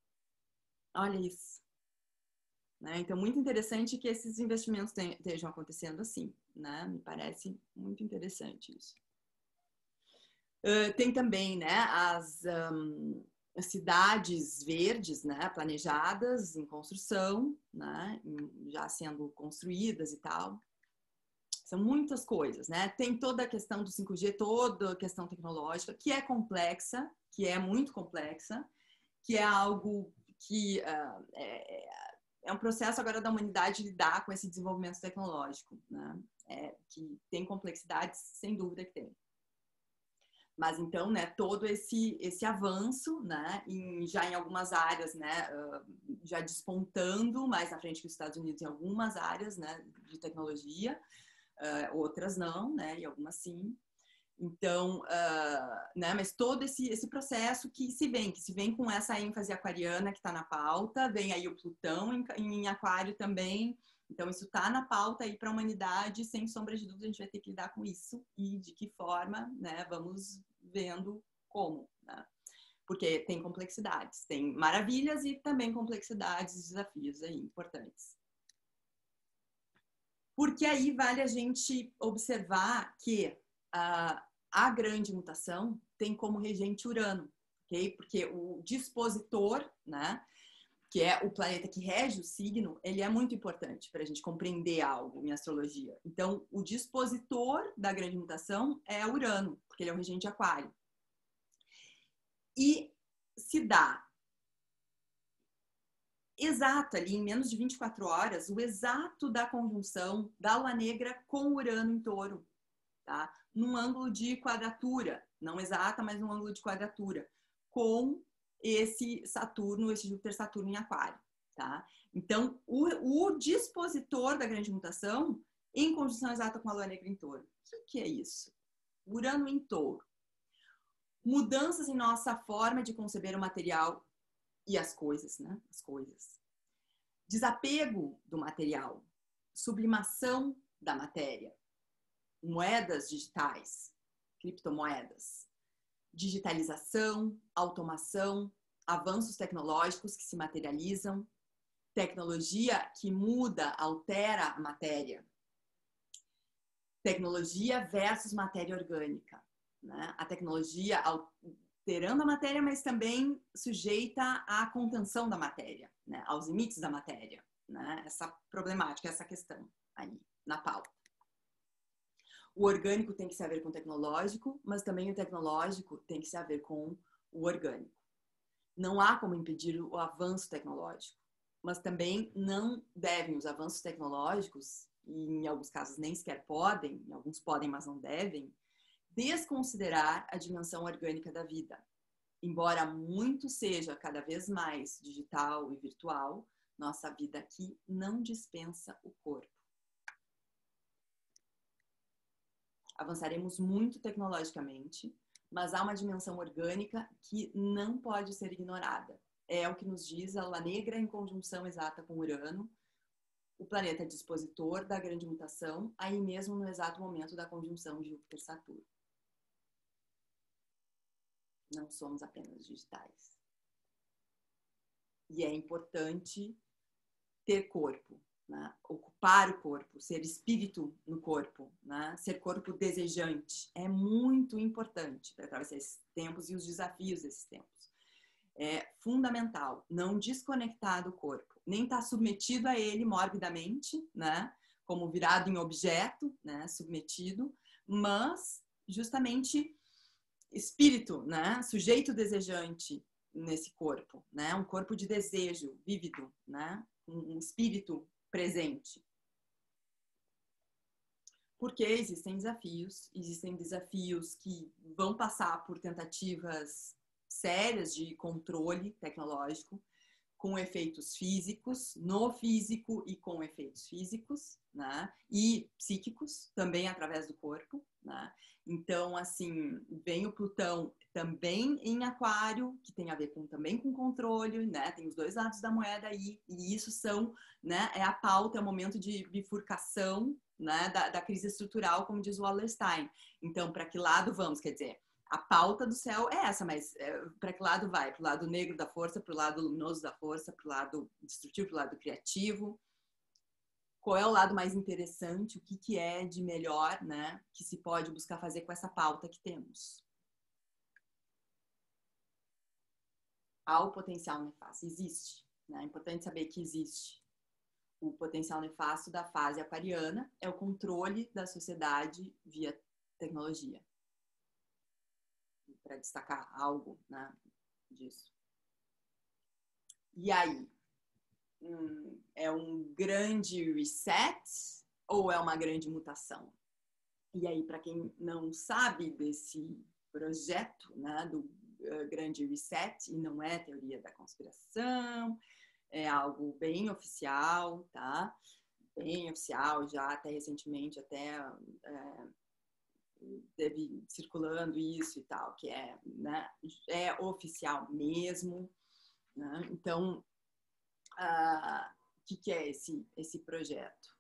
Olha isso. Né? Então, muito interessante que esses investimentos estejam acontecendo assim, né? Me parece muito interessante isso. Uh, tem também, né, as, um, as cidades verdes, né, planejadas em construção, né, já sendo construídas e tal. São muitas coisas, né? Tem toda a questão do cinco G, toda a questão tecnológica, que é complexa, que é muito complexa, que é algo que uh, é, é um processo agora da humanidade lidar com esse desenvolvimento tecnológico, né? É, que tem complexidades, sem dúvida que tem. Mas então, né, todo esse, esse avanço, né, em, já em algumas áreas, né, uh, já despontando mais na frente que os Estados Unidos em algumas áreas, né, de tecnologia, uh, outras não, né, e algumas sim. Então, uh, né, mas todo esse, esse processo que se vem, que se vem com essa ênfase aquariana que está na pauta, vem aí o Plutão em, em aquário também. Então, isso está na pauta aí para a humanidade, sem sombra de dúvida, a gente vai ter que lidar com isso e de que forma, né, vamos vendo como, né? Porque tem complexidades, tem maravilhas e também complexidades e desafios aí importantes. Porque aí vale a gente observar que uh, a grande mutação tem como regente Urano, ok? Porque o dispositor, né, que é o planeta que rege o signo, ele é muito importante para a gente compreender algo em astrologia. Então, o dispositor da grande mutação é Urano, porque ele é o regente de Aquário. E se dá exato ali, em menos de vinte e quatro horas, o exato da conjunção da Lua Negra com Urano em Touro, tá? Num ângulo de quadratura, não exata, mas num ângulo de quadratura, com esse Saturno, esse Júpiter-Saturno em Aquário, tá? Então, o, o dispositor da grande mutação em conjunção exata com a Lua Negra em Touro. O que, que é isso? Urano em Touro. Mudanças em nossa forma de conceber o material e as coisas, né? As coisas. Desapego do material. Sublimação da matéria. Moedas digitais. Criptomoedas. Digitalização, automação, avanços tecnológicos que se materializam, tecnologia que muda, altera a matéria. Tecnologia versus matéria orgânica, né? A tecnologia alterando a matéria, mas também sujeita à contenção da matéria, né? Aos limites da matéria, né? Essa problemática, essa questão aí na pauta. O orgânico tem que se haver com o tecnológico, mas também o tecnológico tem que se haver com o orgânico. Não há como impedir o avanço tecnológico, mas também não devem os avanços tecnológicos, e em alguns casos nem sequer podem, em alguns podem, mas não devem, desconsiderar a dimensão orgânica da vida. embora muito seja cada vez mais digital e virtual, nossa vida aqui não dispensa o corpo. Avançaremos muito tecnologicamente, mas há uma dimensão orgânica que não pode ser ignorada. É o que nos diz a Lua Negra em conjunção exata com Urano, o planeta dispositor da grande mutação, aí mesmo no exato momento da conjunção Júpiter-Saturno. Não somos apenas digitais. E é importante ter corpo, né? Ocupar o corpo, ser espírito no corpo, né? Ser corpo desejante. É muito importante para atravessar esses tempos e os desafios desses tempos. É fundamental não desconectar do corpo, nem estar submetido a ele morbidamente, né? Como virado em objeto, né? Submetido, mas justamente espírito, né? Sujeito desejante nesse corpo, né? Um corpo de desejo vívido, né? Um espírito presente. Porque existem desafios, existem desafios que vão passar por tentativas sérias de controle tecnológico, com efeitos físicos, no físico e com efeitos físicos, né? E psíquicos, também através do corpo, né? Então, assim, vem o Plutão também em Aquário, que tem a ver com, também com controle, né? Tem os dois lados da moeda aí, e isso são, né? É a pauta, é o momento de bifurcação, né? Da, da crise estrutural, como diz o Wallerstein. Então, para que lado vamos? Quer dizer, a pauta do céu é essa, mas é, para que lado vai? Para o lado negro da força, para o lado luminoso da força, para o lado destrutivo, para o lado criativo? Qual é o lado mais interessante? O que, que é de melhor, né? Que se pode buscar fazer com essa pauta que temos? Há o potencial nefasto, existe, né? É importante saber que existe. O potencial nefasto da fase aquariana é o controle da sociedade via tecnologia. Para destacar algo, né, disso. E aí? Hum, é um grande reset ou é uma grande mutação? E aí, para quem não sabe desse projeto, né, do uh, grande reset, e não é teoria da conspiração, é algo bem oficial, tá? Bem oficial, já até recentemente, até... É, teve circulando isso e tal, que é, né, é oficial mesmo, né? Então, o uh, que, que é esse, esse projeto?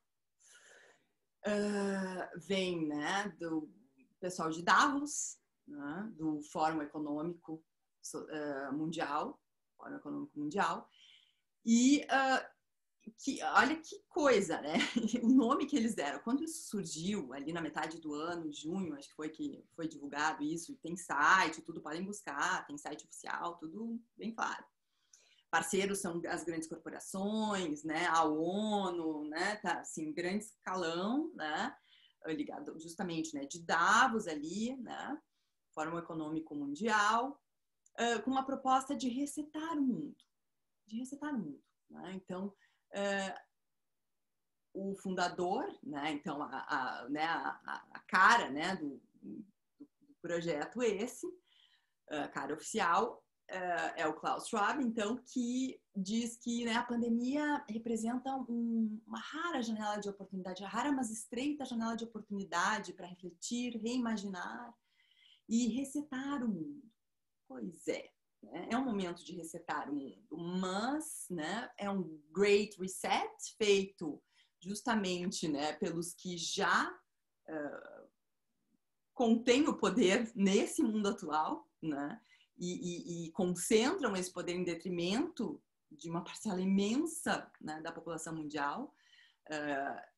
Uh, vem, né, do pessoal de Davos, né, do Fórum Econômico uh, Mundial, Fórum Econômico Mundial, e uh, que, olha que coisa, né? O nome que eles deram. Quando isso surgiu, ali na metade do ano, junho, acho que foi que foi divulgado isso, tem site, tudo podem buscar, tem site oficial, tudo bem claro. Parceiros são as grandes corporações, né? A ONU, né? Tá, assim, grande escalão, né? Ligado justamente, né? De Davos ali, né? Fórum Econômico Mundial, uh, com uma proposta de resetar o mundo. De resetar o mundo, né? Então, Uh, o fundador, né, então a, a, né, a, a cara, né, do, do, do projeto esse, a cara oficial, uh, é o Klaus Schwab, então, que diz que, né, a pandemia representa um, uma rara janela de oportunidade, rara, mas estreita janela de oportunidade para refletir, reimaginar e resetar o mundo. Pois é. É um momento de resetar o mundo, mas, né, é um great reset feito justamente, né, pelos que já uh, contêm o poder nesse mundo atual, né, e, e, e concentram esse poder em detrimento de uma parcela imensa, né, da população mundial. Uh,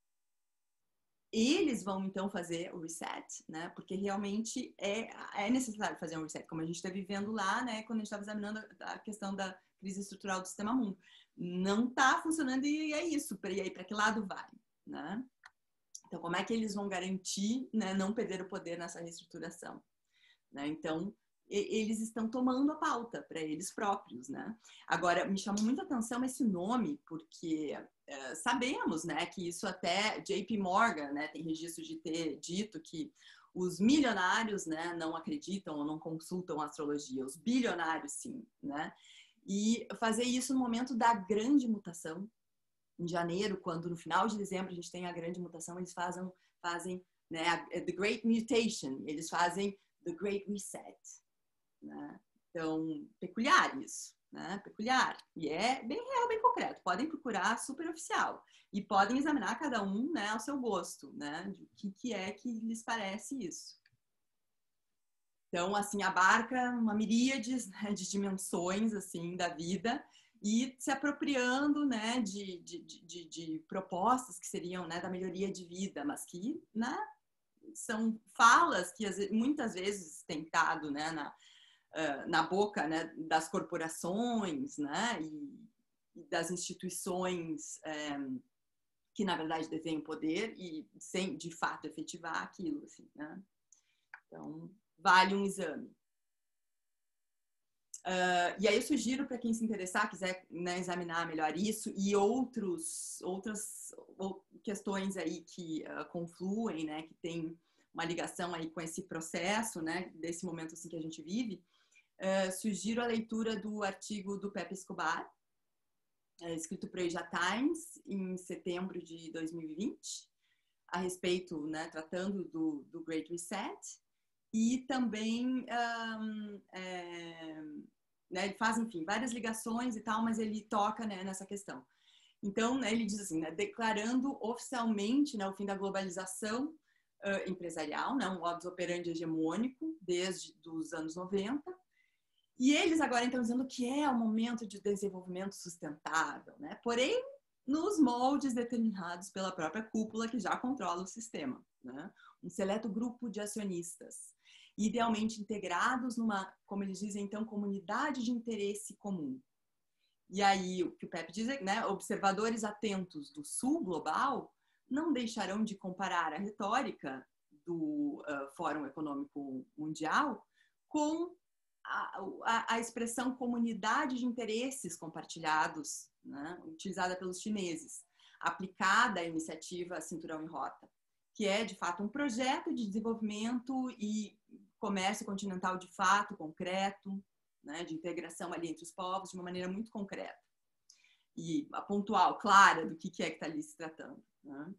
Eles vão, então, fazer o reset, né? Porque realmente é, é necessário fazer um reset, como a gente está vivendo lá, né? Quando a gente estava examinando a questão da crise estrutural do sistema mundo. Não está funcionando e é isso. E aí, para que lado vai, né? Então, como é que eles vão garantir, né, não perder o poder nessa reestruturação? Né? Então, eles estão tomando a pauta para eles próprios, né? Agora, me chamou muita atenção esse nome, porque é, sabemos, né, que isso até J P Morgan, né, tem registro de ter dito que Os milionários, né, não acreditam ou não consultam a astrologia, os bilionários sim, né? E fazer isso no momento da grande mutação, em janeiro, quando no final de dezembro a gente tem a grande mutação, eles fazem, fazem né, a, The Great Mutation, eles fazem The Great Reset, né? Então, peculiar isso, né? Peculiar. E é bem real, bem concreto. Podem procurar super oficial e podem examinar cada um, né, ao seu gosto, né? De o que, que é que lhes parece isso. Então, assim, abarca uma miríade, né, de dimensões, assim, da vida e se apropriando, né, de, de, de, de propostas que seriam, né, da melhoria de vida, mas que, né, são falas que muitas vezes têm estado, né, na, na boca, né, das corporações, né, e, e das instituições é, que, na verdade, detêm o poder e sem, de fato, efetivar aquilo, assim, né? Então, vale um exame. Uh, e aí eu sugiro para quem se interessar, quiser, né, examinar melhor isso e outros, outras ou, questões aí que uh, confluem, né, que tem uma ligação aí com esse processo, né, desse momento assim que a gente vive, uh, sugiro a leitura do artigo do Pepe Escobar, uh, escrito para o Asia Times em setembro de dois mil e vinte, a respeito, né, tratando do, do Great Reset. E também um, é, né, ele faz, enfim, várias ligações e tal, mas ele toca, né, nessa questão. Então, né, ele diz assim, né, declarando oficialmente, né, o fim da globalização uh, empresarial, né, um modus operandi hegemônico desde os anos noventa. E eles agora estão dizendo que é o momento de desenvolvimento sustentável, né? Porém, nos moldes determinados pela própria cúpula que já controla o sistema, né? Um seleto grupo de acionistas, idealmente integrados numa, como eles dizem, então, comunidade de interesse comum. E aí, o que o Pepe diz é, né, observadores atentos do sul global não deixarão de comparar a retórica do uh, Fórum Econômico Mundial com a, a, a expressão comunidade de interesses compartilhados, né, utilizada pelos chineses, aplicada à iniciativa Cinturão em Rota, que é, de fato, um projeto de desenvolvimento e comércio continental de fato, concreto, né, de integração ali entre os povos de uma maneira muito concreta e a pontual, clara do que é que está ali se tratando, né?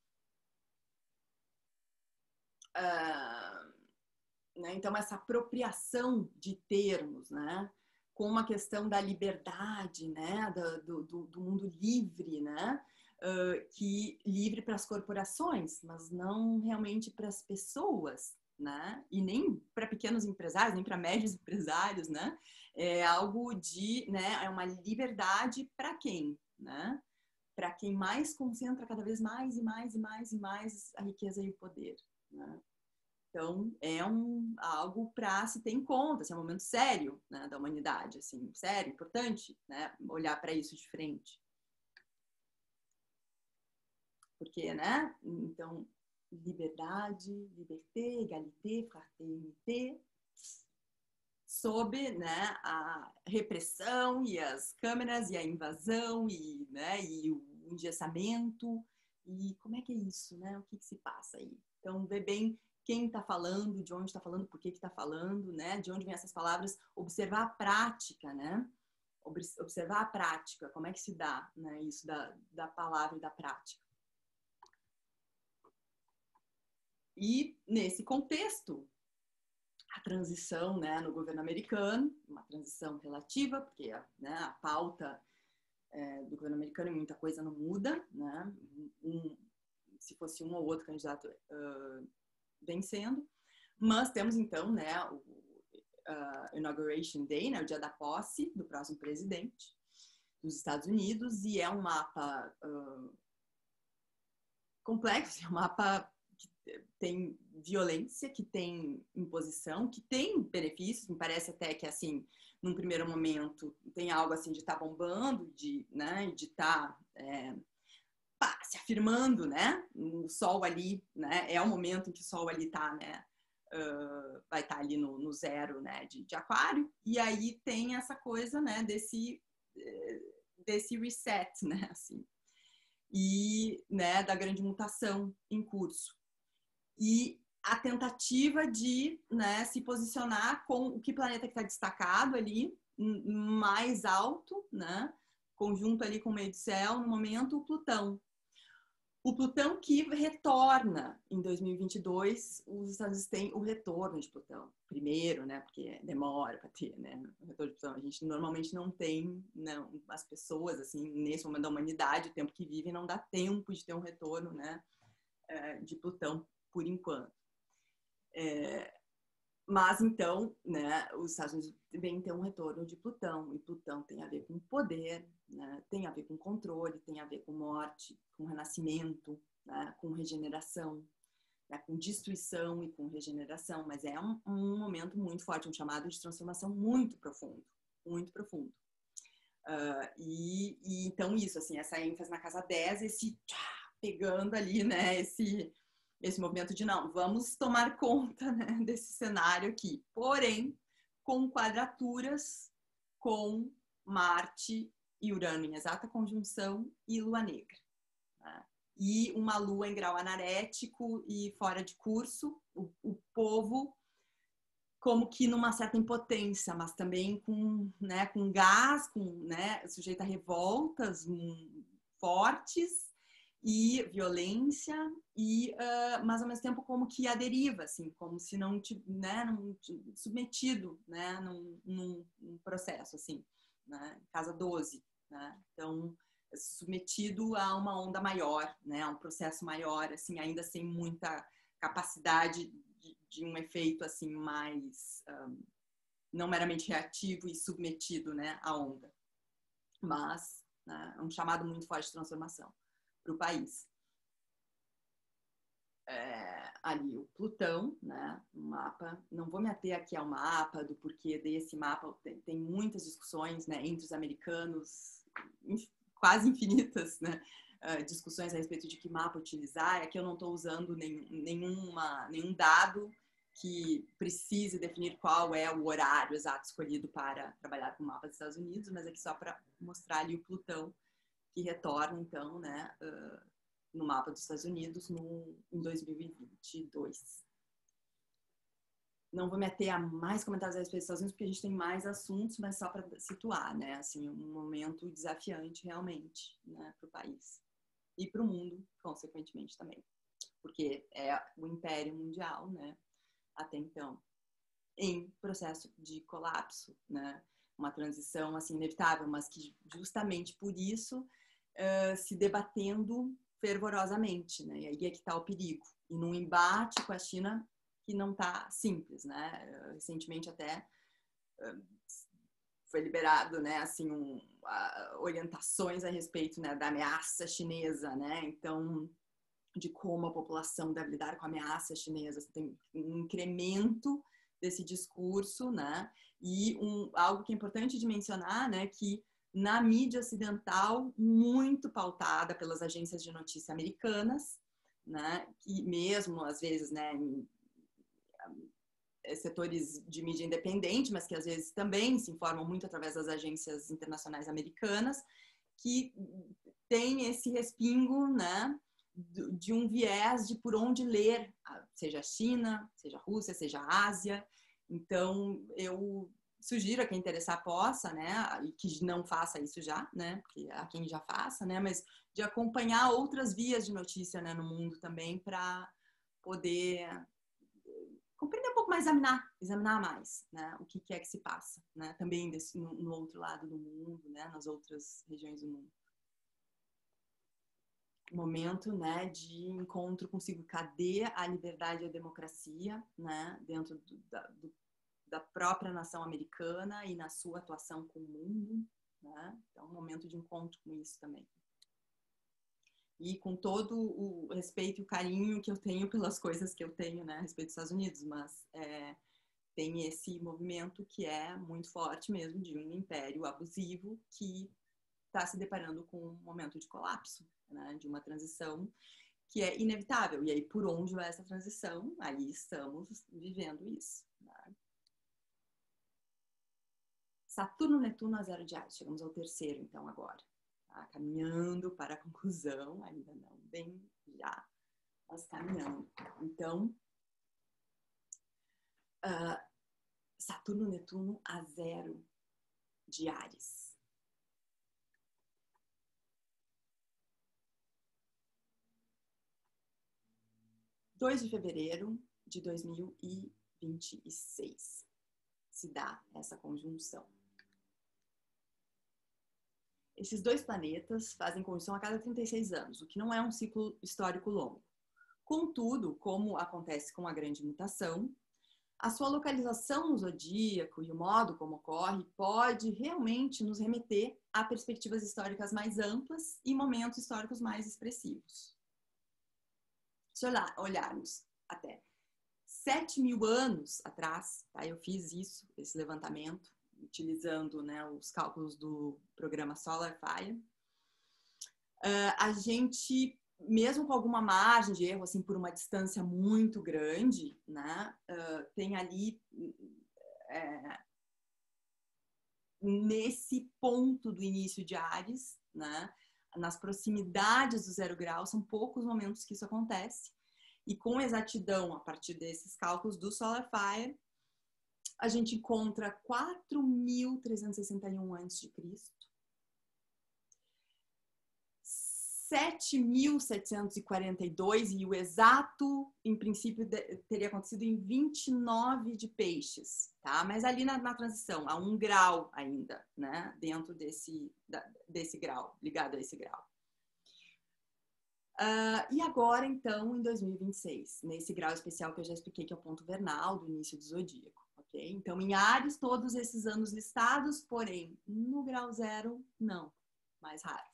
Uh, né, então, essa apropriação de termos, né, com uma questão da liberdade, né, do, do, do mundo livre, né, uh, que livre para as corporações, mas não realmente para as pessoas, né, e nem para pequenos empresários, nem para médios empresários, né, é algo de, né, é uma liberdade para quem, né, para quem mais concentra cada vez mais e mais e mais e mais a riqueza e o poder, né. Então, é um, algo para se ter em conta, assim, é um momento sério, né, da humanidade, assim, sério, importante, né, olhar para isso de frente. Porque, né, então, liberdade, liberté, égalité, fraternité, sob, né, a repressão e as câmeras e a invasão e, né, e o engessamento. E como é que é isso, né? O que, que se passa aí? Então, ver bem quem está falando, de onde está falando, por que está falando, né? De onde vêm essas palavras, observar a prática, né? Observar a prática, como é que se dá, né? Isso da, da palavra e da prática. E, nesse contexto, a transição, né, no governo americano, uma transição relativa, porque, né, a pauta é, do governo americano e muita coisa não muda, né? Um, se fosse um ou outro candidato uh, vencendo, mas temos então, né, o uh, Inauguration Day, né, o dia da posse do próximo presidente dos Estados Unidos, e é um mapa uh, complexo, é um mapa que tem violência, que tem imposição, que tem benefícios, me parece até que, assim, num primeiro momento, tem algo assim de estar tá bombando, de, né, de estar... Tá, é, pá, se afirmando, né? O sol ali, né? É o momento em que o sol ali tá, né? Uh, vai estar tá ali no, no zero, né? De, de aquário. E aí tem essa coisa, né? Desse, desse reset, né? Assim. E, né? Da grande mutação em curso. E a tentativa de, né, se posicionar com o que planeta que está destacado ali, mais alto, né, conjunto ali com o meio do céu, no momento, o Plutão. O Plutão que retorna em dois mil e vinte e dois, os Estados Unidos têm o retorno de Plutão. Primeiro, né, porque demora para ter, né, o retorno de Plutão. A gente normalmente não tem, não, as pessoas, assim, nesse momento da humanidade, o tempo que vivem, não dá tempo de ter um retorno, né, de Plutão por enquanto. É, mas então, né, os Estados Unidos vêm ter um retorno de Plutão, e Plutão tem a ver com poder, né, tem a ver com controle, tem a ver com morte, com renascimento, né, com regeneração, né, com destruição e com regeneração, mas é um, um momento muito forte, um chamado de transformação muito profundo, muito profundo. Uh, e, e então isso, assim, essa ênfase na casa dez, esse tchá, pegando ali, né, esse esse movimento de não, vamos tomar conta, né, desse cenário aqui. Porém, com quadraturas com Marte e Urano em exata conjunção e Lua Negra. Né? E uma Lua em grau anarético e fora de curso, o, o povo como que numa certa impotência, mas também com, né, com gás, com, né, sujeito a revoltas um, fortes, e violência, e, uh, mas ao mesmo tempo como que a deriva, assim, como se não, né, não submetido, né, num, num, num processo, assim, né, casa doze, né, então submetido a uma onda maior, né, a um processo maior, assim, ainda sem muita capacidade de, de um efeito, assim, mais um, não meramente reativo e submetido, né, à onda, mas né, um chamado muito forte de transformação para o país. É, ali o Plutão, né, um mapa, não vou me ater aqui ao mapa, do porquê desse mapa, tem, tem muitas discussões, né, entre os americanos, quase infinitas, né, uh, discussões a respeito de que mapa utilizar. Aqui eu não estou usando nenhum, nenhuma, nenhum dado que precise definir qual é o horário exato escolhido para trabalhar com o mapa dos Estados Unidos, mas aqui só para mostrar ali o Plutão que retorna, então, né, uh, no mapa dos Estados Unidos no, em dois mil e vinte e dois. Não vou me ater a mais comentários a respeito dos Estados Unidos, porque a gente tem mais assuntos, mas só para situar, né, assim, um momento desafiante realmente, né, para o país. E para o mundo, consequentemente, também. Porque é o Império Mundial, né, até então, em processo de colapso, né, uma transição, assim, inevitável, mas que justamente por isso uh, se debatendo fervorosamente, né? E aí é que está o perigo. E num embate com a China que não está simples, né? Recentemente até uh, foi liberado, né? Assim, um, uh, orientações a respeito, né, da ameaça chinesa, né? Então, de como a população deve lidar com a ameaça chinesa, tem um incremento desse discurso, né? E um, algo que é importante de mencionar, né? Que na mídia ocidental, muito pautada pelas agências de notícia americanas, né, que mesmo, às vezes, né, em setores de mídia independente, mas que às vezes também se informam muito através das agências internacionais americanas, que tem esse respingo, né, de um viés de por onde ler, seja a China, seja a Rússia, seja a Ásia. Então, eu sugiro a quem interessar possa, né, e que não faça isso já, né, porque a quem já faça, né, mas de acompanhar outras vias de notícia, né, no mundo também, para poder compreender um pouco mais, examinar, examinar mais, né, o que, que é que se passa, né, também desse, no, no outro lado do mundo, né, nas outras regiões do mundo. Momento, né, de encontro consigo, cadê a liberdade e a democracia, né, dentro do, da, do da própria nação americana e na sua atuação com o mundo, né? Então, um momento de encontro com isso também. E com todo o respeito e o carinho que eu tenho pelas coisas que eu tenho, né, a respeito dos Estados Unidos, mas é, tem esse movimento que é muito forte mesmo, de um império abusivo que está se deparando com um momento de colapso, né, de uma transição que é inevitável. E aí, por onde vai essa transição? Aí estamos vivendo isso, né? Saturno, Netuno a zero de Ares. Chegamos ao terceiro, então, agora. Tá? Caminhando para a conclusão, ainda não bem já, mas caminhando. Então, uh, Saturno, Netuno a zero de Áries. dois de fevereiro de dois mil e vinte e seis se dá essa conjunção. Esses dois planetas fazem conjunção a cada trinta e seis anos, o que não é um ciclo histórico longo. Contudo, como acontece com a grande mutação, a sua localização no zodíaco e o modo como ocorre pode realmente nos remeter a perspectivas históricas mais amplas e momentos históricos mais expressivos. Se olharmos até sete mil anos atrás, tá? Eu fiz isso, esse levantamento, utilizando, né, os cálculos do programa SolarFire. Uh, a gente, mesmo com alguma margem de erro, assim, por uma distância muito grande, né, uh, tem ali, é, nesse ponto do início de Áries, né, nas proximidades do zero grau, são poucos momentos que isso acontece. E com exatidão, a partir desses cálculos do SolarFire, a gente encontra quatro mil trezentos e sessenta e um antes de Cristo, sete mil setecentos e quarenta e dois, e o exato, em princípio, teria acontecido em vinte e nove de Peixes, tá? Mas ali na, na transição, a um grau ainda, né? Dentro desse, da, desse grau, ligado a esse grau. Uh, e agora, então, em dois mil e vinte e seis, nesse grau especial que eu já expliquei, que é o ponto vernal do início do zodíaco, ok? Então, em Áries, todos esses anos listados, porém, no grau zero, não, mais raro.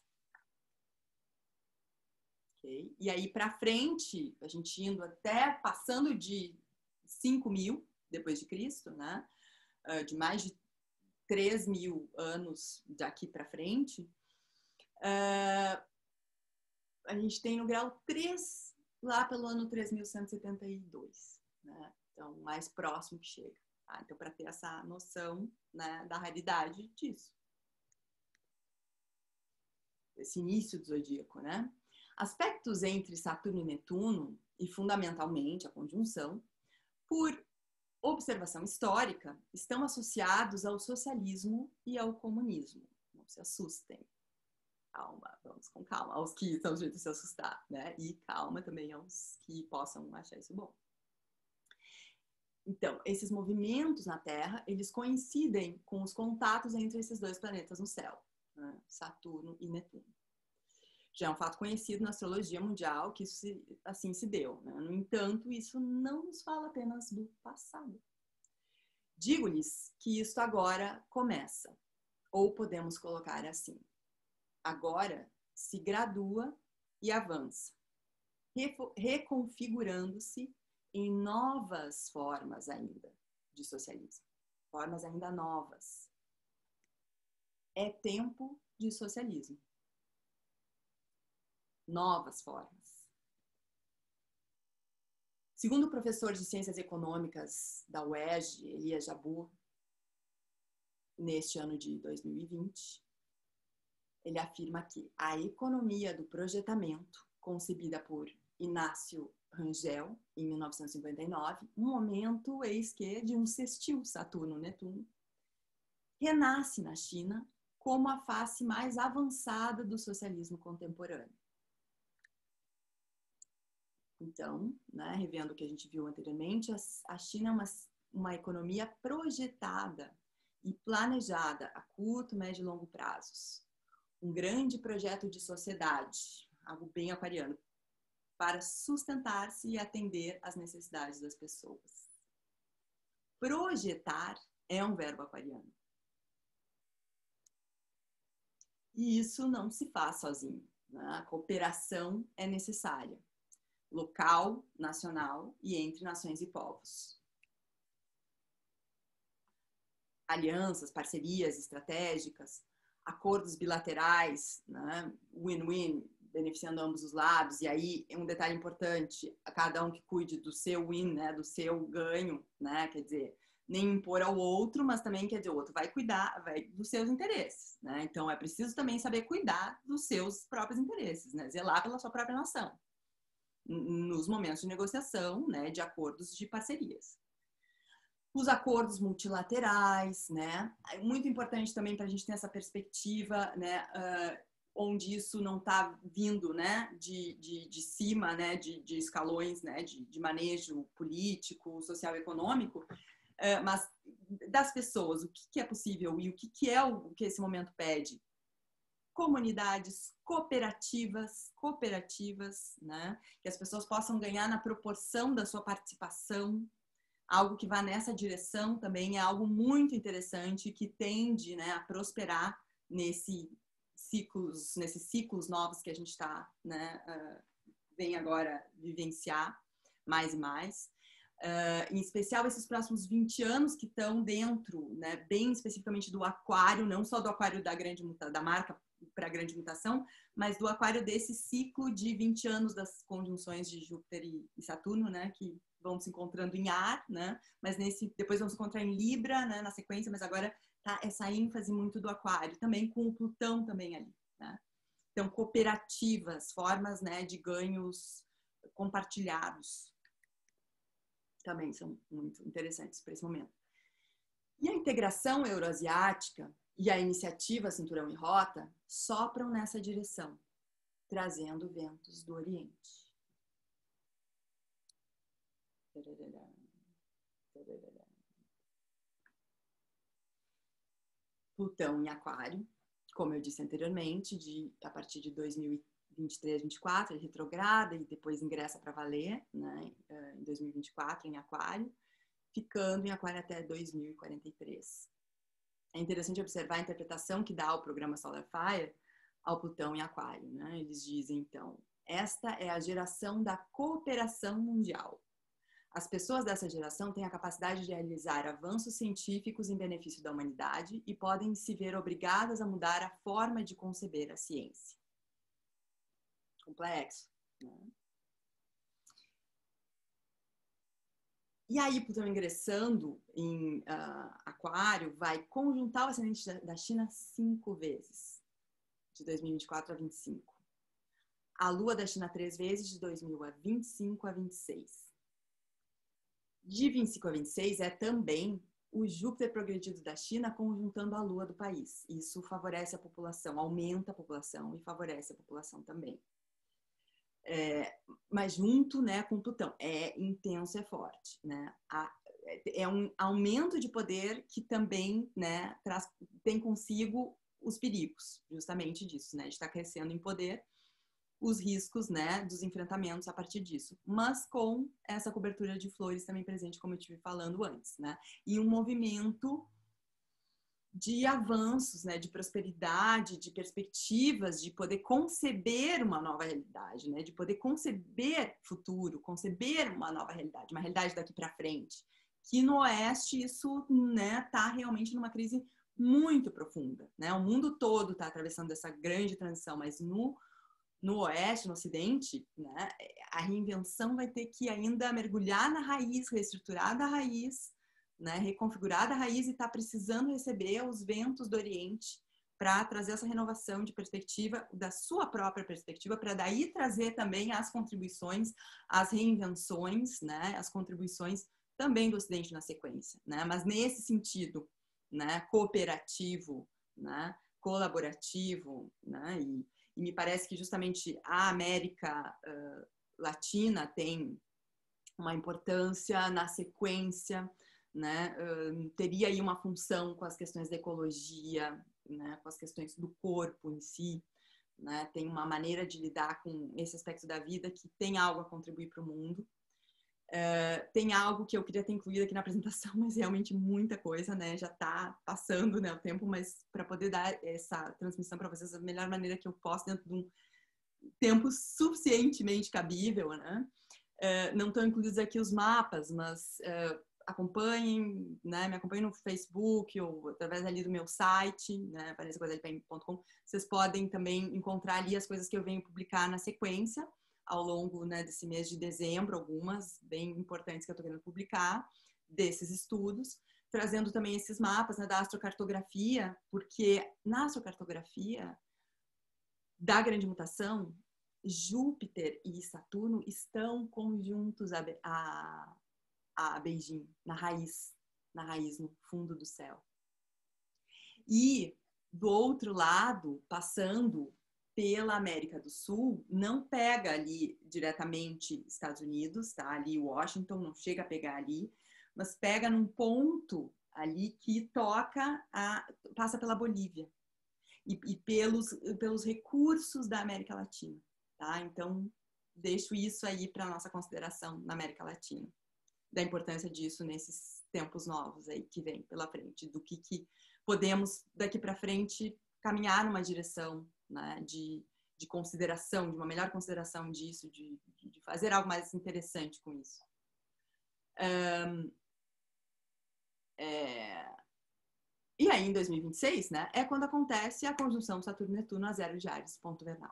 Okay? E aí, para frente, a gente indo até, passando de cinco mil depois de Cristo, né? Uh, de mais de três mil anos daqui para frente, uh, a gente tem no grau três, lá pelo ano três mil cento e setenta e dois, né? Então, mais próximo que chega. Tá? Então, para ter essa noção, né, da raridade disso. Esse início do zodíaco, né? Aspectos entre Saturno e Netuno, e fundamentalmente a conjunção, por observação histórica, estão associados ao socialismo e ao comunismo. Não se assustem. Calma, vamos com calma, aos que estão de se assustar, né? E calma também aos que possam achar isso bom. Então, esses movimentos na Terra, eles coincidem com os contatos entre esses dois planetas no céu, né? Saturno e Netuno. Já é um fato conhecido na astrologia mundial que isso se, assim se deu, né? No entanto, isso não nos fala apenas do passado. Digo-lhes que isto agora começa, ou podemos colocar assim. Agora se gradua e avança, reconfigurando-se em novas formas ainda de socialismo, formas ainda novas. É tempo de socialismo. Novas formas. Segundo o professor de Ciências Econômicas da U E S G, Elias Jabbour, neste ano de dois mil e vinte, ele afirma que a economia do projetamento, concebida por Inácio Rangel, em mil novecentos e cinquenta e nove, um momento, eis que, de um sextil Saturno-Netuno, renasce na China como a face mais avançada do socialismo contemporâneo. Então, né, revendo o que a gente viu anteriormente, a China é uma, uma economia projetada e planejada a curto, médio e longo prazos. Um grande projeto de sociedade, algo bem aquariano, para sustentar-se e atender às necessidades das pessoas. Projetar é um verbo aquariano. E isso não se faz sozinho, né? A cooperação é necessária, local, nacional e entre nações e povos. Alianças, parcerias estratégicas, acordos bilaterais, né? Win-win, beneficiando ambos os lados. E aí, um detalhe importante, cada um que cuide do seu win, né? Do seu ganho, né? Quer dizer, nem impor ao outro, mas também, quer dizer, o outro vai cuidar vai, dos seus interesses, né? Então, é preciso também saber cuidar dos seus próprios interesses, né? Zelar pela sua própria nação, nos momentos de negociação, né? De acordos de parcerias. os acordos multilaterais, né? É muito importante também para a gente ter essa perspectiva, né? Uh, onde isso não está vindo, né? De, de, de cima, né? De, de escalões, né? De, de manejo político, social, econômico, uh, mas das pessoas, o que, que é possível e o que, que é o que esse momento pede. Comunidades cooperativas, cooperativas, né? Que as pessoas possam ganhar na proporção da sua participação. Algo que vá nessa direção também é algo muito interessante que tende, né, a prosperar nesse ciclos, nesses ciclos novos que a gente está, né, uh, vem agora vivenciar mais e mais. Uh, em especial esses próximos vinte anos que estão dentro, né, bem especificamente do aquário, não só do aquário da grande da marca para a grande mutação, mas do aquário desse ciclo de vinte anos das conjunções de Júpiter e, e Saturno, né, que vão se encontrando em ar, né, mas nesse depois vão se encontrar em Libra, né, na sequência, mas agora tá essa ênfase muito do aquário, também com o Plutão também ali, né? Então, cooperativas, formas, né, de ganhos compartilhados também são muito interessantes para esse momento. E a integração euroasiática e a iniciativa Cinturão e Rota sopram nessa direção, trazendo ventos do Oriente. Plutão em Aquário, como eu disse anteriormente, de, a partir de dois mil e vinte e três, vinte e quatro, ele retrograda e depois ingressa para valer, né, em dois mil e vinte e quatro em Aquário, ficando em Aquário até dois mil e quarenta e três. É interessante observar a interpretação que dá o programa Solar Fire ao Plutão em Aquário, né? Eles dizem, então, esta é a geração da cooperação mundial. As pessoas dessa geração têm a capacidade de realizar avanços científicos em benefício da humanidade e podem se ver obrigadas a mudar a forma de conceber a ciência. Complexo, né? E aí, Plutão ingressando em uh, Aquário, vai conjuntar o ascendente da China cinco vezes, de dois mil e vinte e quatro a vinte e cinco. A Lua da China três vezes, de dois mil a vinte e cinco a vinte e seis. De vinte e cinco a vinte e seis é também o Júpiter progredido da China conjuntando a Lua do país. Isso favorece a população, aumenta a população e favorece a população também. É, mas junto, né, com Plutão, é intenso, é forte, né? A, é um aumento de poder que também, né, traz, tem consigo os perigos, justamente disso, né? De estar crescendo em poder, os riscos, né, dos enfrentamentos a partir disso, mas com essa cobertura de flores também presente, como eu estive falando antes, né? E um movimento de avanços, né, de prosperidade, de perspectivas, de poder conceber uma nova realidade, né, de poder conceber futuro, conceber uma nova realidade, uma realidade daqui para frente. Que no Oeste isso, né, tá realmente numa crise muito profunda, né? O mundo todo está atravessando essa grande transição, mas no no Oeste, no Ocidente, né, a reinvenção vai ter que ainda mergulhar na raiz, reestruturar da raiz, né, reconfigurar da raiz e está precisando receber os ventos do Oriente para trazer essa renovação de perspectiva, da sua própria perspectiva, para daí trazer também as contribuições, as reinvenções, né, as contribuições também do Ocidente na sequência, né, mas nesse sentido, né, cooperativo, né, colaborativo, né, e E me parece que justamente a América uh, Latina tem uma importância na sequência, né? Uh, teria aí uma função com as questões da ecologia, né? Com as questões do corpo em si, né? Tem uma maneira de lidar com esse aspecto da vida que tem algo a contribuir para o mundo. Uh, tem algo que eu queria ter incluído aqui na apresentação, mas realmente muita coisa, né? Já está passando, né, o tempo, mas para poder dar essa transmissão para vocês da melhor maneira que eu posso, dentro de um tempo suficientemente cabível, né? Uh, não estão incluídos aqui os mapas, mas uh, acompanhem, né? Me acompanhem no Facebook ou através ali do meu site, né? vanessa guazelli ponto com. Vocês podem também encontrar ali as coisas que eu venho publicar na sequência, ao longo, né, desse mês de dezembro, algumas bem importantes que eu estou querendo publicar, desses estudos, trazendo também esses mapas, né, da astrocartografia, porque na astrocartografia da grande mutação, Júpiter e Saturno estão conjuntos a, a, a Beijing, na raiz, na raiz, no fundo do céu. E do outro lado, passando pela América do Sul, não pega ali diretamente Estados Unidos, tá? Ali Washington, não chega a pegar ali, mas pega num ponto ali que toca, a, passa pela Bolívia e, e pelos, pelos recursos da América Latina, tá? Então, deixo isso aí para nossa consideração na América Latina, da importância disso nesses tempos novos aí que vem pela frente, do que, que podemos daqui para frente caminhar numa direção, né, de, de consideração, de uma melhor consideração disso, de, de fazer algo mais interessante com isso. Um, é... E aí, em dois mil e vinte e seis, né, é quando acontece a conjunção Saturno-Netuno a zero de Áries, ponto vernal.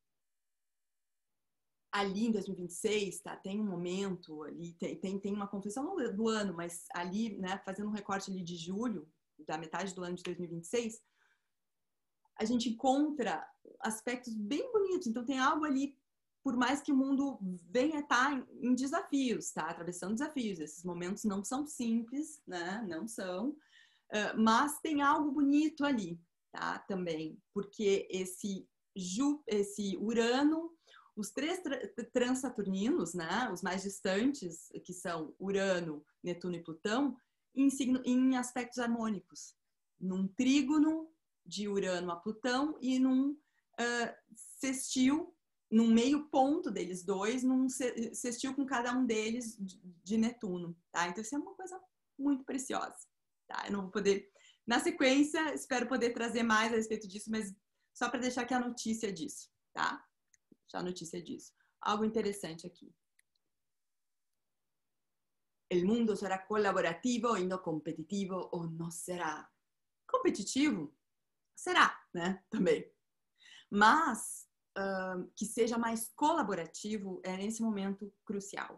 Ali em dois mil e vinte e seis, tá, tem um momento ali, tem, tem, tem uma confusão ao longo do ano, mas ali, né, fazendo um recorte ali de julho, da metade do ano de dois mil e vinte e seis, a gente encontra aspectos bem bonitos. Então, tem algo ali, por mais que o mundo venha estar em desafios, tá? Atravessando desafios. Esses momentos não são simples, né? Não são. Mas tem algo bonito ali, tá? Também. Porque esse, Ju, esse Urano, os três transaturninos, né? Os mais distantes, que são Urano, Netuno e Plutão, em, signo, em aspectos harmônicos. Num trígono de Urano a Plutão e num uh, sextil, num meio ponto deles dois, num sextil com cada um deles de, de Netuno, tá? Então isso é uma coisa muito preciosa, tá? Eu não vou poder, na sequência, espero poder trazer mais a respeito disso, mas só para deixar aqui a notícia disso, tá? Deixar a notícia disso. Algo interessante aqui. El mundo será colaborativo e não competitivo ou não será competitivo? Será, né? Também. Mas uh, que seja mais colaborativo é nesse momento crucial.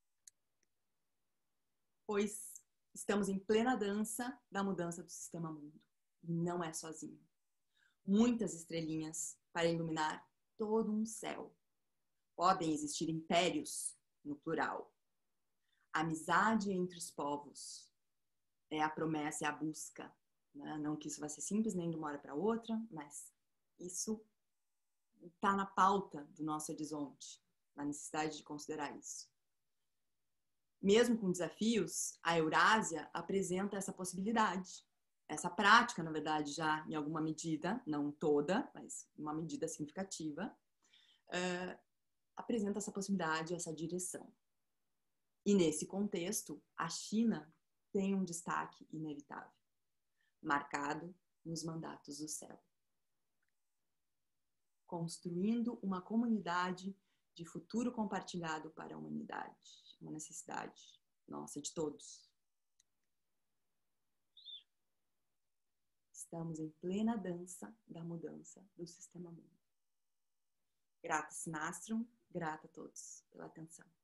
Pois estamos em plena dança da mudança do sistema mundo. E não é sozinho. Muitas estrelinhas para iluminar todo um céu. Podem existir impérios, no plural. Amizade entre os povos. É a promessa, é a busca. Né? Não que isso vai ser simples nem de uma hora para outra, mas isso está na pauta do nosso horizonte, na necessidade de considerar isso. Mesmo com desafios, a Eurásia apresenta essa possibilidade. Essa prática, na verdade, já em alguma medida, não toda, mas uma medida significativa, uh, apresenta essa possibilidade, essa direção. E nesse contexto, a China tem um destaque inevitável, marcado nos mandatos do céu. Construindo uma comunidade de futuro compartilhado para a humanidade. Uma necessidade nossa, de todos. Estamos em plena dança da mudança do sistema mundo. Grata Sinastrum, grata a todos pela atenção.